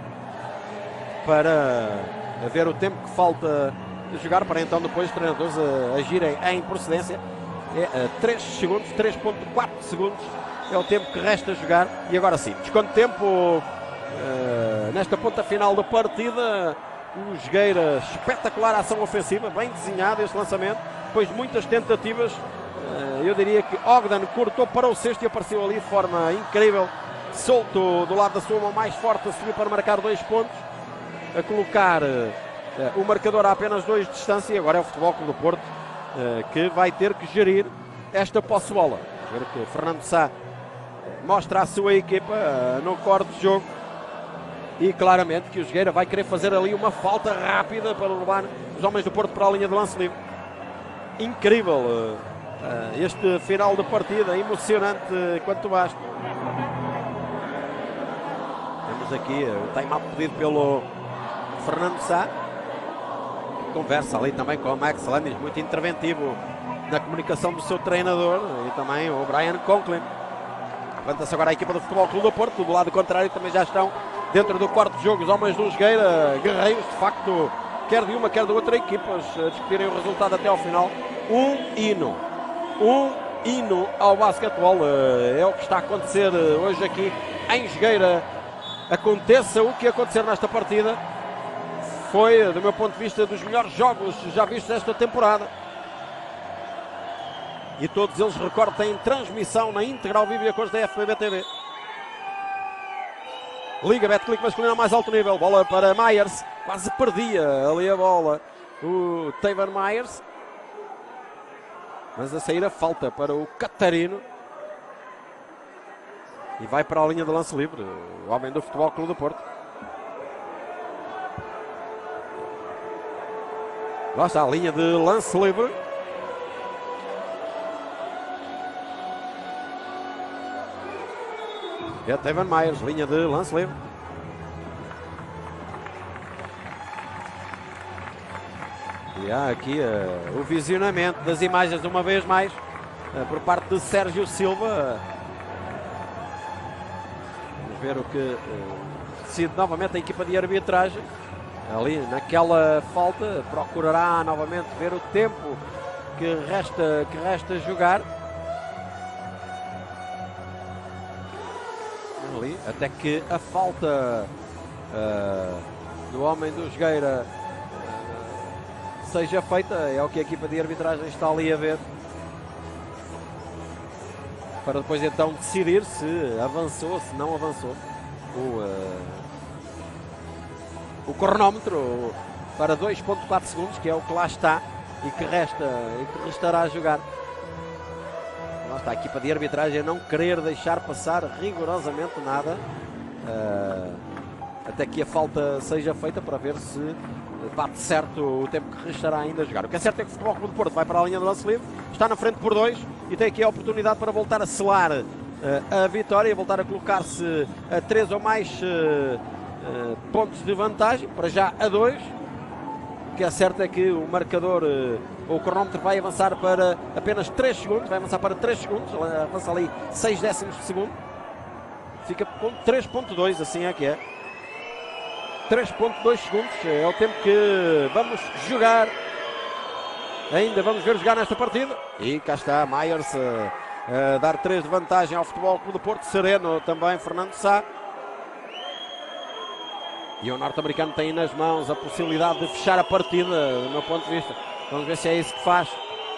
para ver o tempo que falta de jogar, para então depois os treinadores agirem em procedência. É três segundos, três ponto quatro segundos é o tempo que resta a jogar. E agora sim, desconto de tempo uh, nesta ponta final da partida. O Jogueira, espetacular ação ofensiva, bem desenhado este lançamento, depois de muitas tentativas. Uh, eu diria que Ogden cortou para o cesto e apareceu ali de forma incrível, solto do lado da sua mão mais forte, a subir para marcar dois pontos, a colocar uh, o marcador a apenas dois de distância. E agora é o Futebol Clube do Porto uh, que vai ter que gerir esta posse de bola. Ver que Fernando Sá mostra a sua equipa uh, no corte de jogo. E claramente que o Jogueira vai querer fazer ali uma falta rápida para levar os homens do Porto para a linha de lance livre. Incrível uh, uh, este final de partida, emocionante uh, quanto basta. Temos aqui uh, o time-out pedido pelo Fernando Sá, que conversa ali também com o Max Landis, muito interventivo na comunicação do seu treinador, e também o Brian Conklin. Levanta-se agora a equipa do Futebol Clube do Porto, do lado contrário também já estão dentro do quarto de jogo os homens do Jogueira, guerreiros de facto, quer de uma quer de outra equipas, a discutirem o resultado até ao final. Um hino, um hino ao basquetebol, é o que está a acontecer hoje aqui em Jogueira. Aconteça o que acontecer nesta partida, foi, do meu ponto de vista, dos melhores jogos já vistos esta temporada. E todos eles, recordo, têm transmissão na íntegra ao vivo e a cores da F B B T V. Liga Betclic masculino ao mais alto nível. Bola para Myers. Quase perdia ali a bola o Taven Myers. Mas a sair a falta para o Catarino. E vai para a linha de lance livre o homem do Futebol Clube do Porto. Lá está a linha de lance livre. É Taven Myers, linha de lance livre. E há aqui uh, o visionamento das imagens de uma vez mais uh, por parte de Sérgio Silva. Vamos ver o que uh, decide novamente a equipa de arbitragem. Ali naquela falta procurará novamente ver o tempo que resta, que resta jogar. Ali, até que a falta uh, do homem do Jogueira uh, seja feita, é o que a equipa de arbitragem está ali a ver, para depois então decidir se avançou, se não avançou o, uh, o cronómetro para dois ponto quatro segundos, que é o que lá está e que resta e que restará a jogar. Lá está a equipa de arbitragem a não querer deixar passar rigorosamente nada, uh, até que a falta seja feita, para ver se bate certo o tempo que restará ainda a jogar. O que é certo é que o Futebol Clube do Porto vai para a linha de lance livre, está na frente por dois e tem aqui a oportunidade para voltar a selar uh, a vitória e voltar a colocar-se a três ou mais uh, uh, pontos de vantagem, para já a dois. O que é certo é que o marcador, uh, o cronómetro vai avançar para apenas três segundos, vai avançar para três segundos, avança ali seis décimos de segundo, fica com três ponto dois, assim é que é. três ponto dois segundos é o tempo que vamos jogar, ainda vamos ver jogar nesta partida. E cá está Myers a, a dar três de vantagem ao Futebol Clube do Porto, sereno também Fernando Sá. E o norte-americano tem nas mãos a possibilidade de fechar a partida, do meu ponto de vista. Vamos ver se é isso que faz.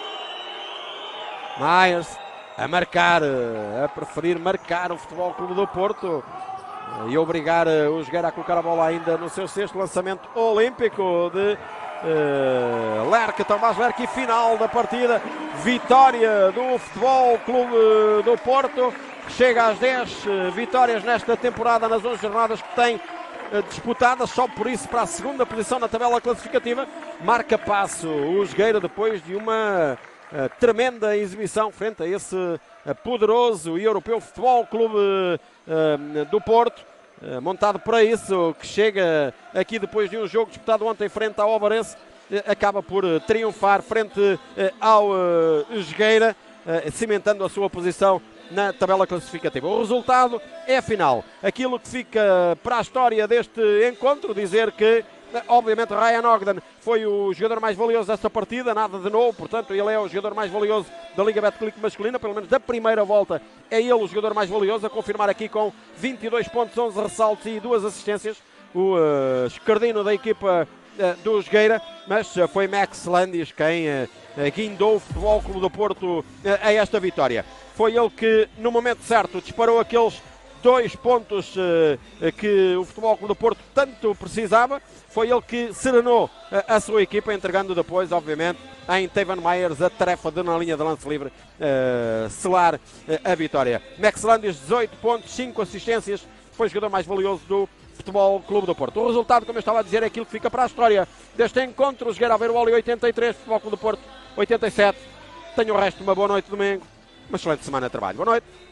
Myers a marcar, a preferir marcar o Futebol Clube do Porto e obrigar o Jogueira a colocar a bola ainda no seu sexto lançamento olímpico de uh, Lerque, Tomás Lerque, e final da partida. Vitória do Futebol Clube do Porto, que chega às dez uh, vitórias nesta temporada, nas onze jornadas que tem uh, disputadas, só por isso para a segunda posição na tabela classificativa. Marca passo o Jogueira depois de uma uh, tremenda exibição frente a esse uh, poderoso e europeu Futebol Clube uh, do Porto, uh, montado para isso, que chega aqui depois de um jogo disputado ontem frente ao Ovarense, uh, acaba por uh, triunfar frente uh, ao uh, Jogueira, uh, cimentando a sua posição na tabela classificativa. O resultado é a final. Aquilo que fica para a história deste encontro, dizer que Obviamente Ryan Ogden foi o jogador mais valioso desta partida, nada de novo, portanto ele é o jogador mais valioso da Liga Betclic masculina, pelo menos da primeira volta é ele o jogador mais valioso, a confirmar aqui com vinte e dois pontos, onze ressaltos e duas assistências, o uh, escardino da equipa uh, do Jogueira, mas uh, foi Max Landis quem uh, uh, guindou o Futebol Clube do Porto uh, a esta vitória. Foi ele que no momento certo disparou aqueles dois pontos uh, que o Futebol Clube do Porto tanto precisava. Foi ele que serenou uh, a sua equipa, entregando depois, obviamente, em Tevan Myers a tarefa de, na linha de lance livre, uh, selar uh, a vitória. Max Landis, dezoito pontos, cinco assistências, foi o jogador mais valioso do Futebol Clube do Porto. O resultado, como eu estava a dizer, é aquilo que fica para a história deste encontro. Jogueira Aveiro Oli oitenta e três, Futebol Clube do Porto oitenta e sete. Tenho o resto de uma boa noite de domingo, uma excelente semana de trabalho. Boa noite.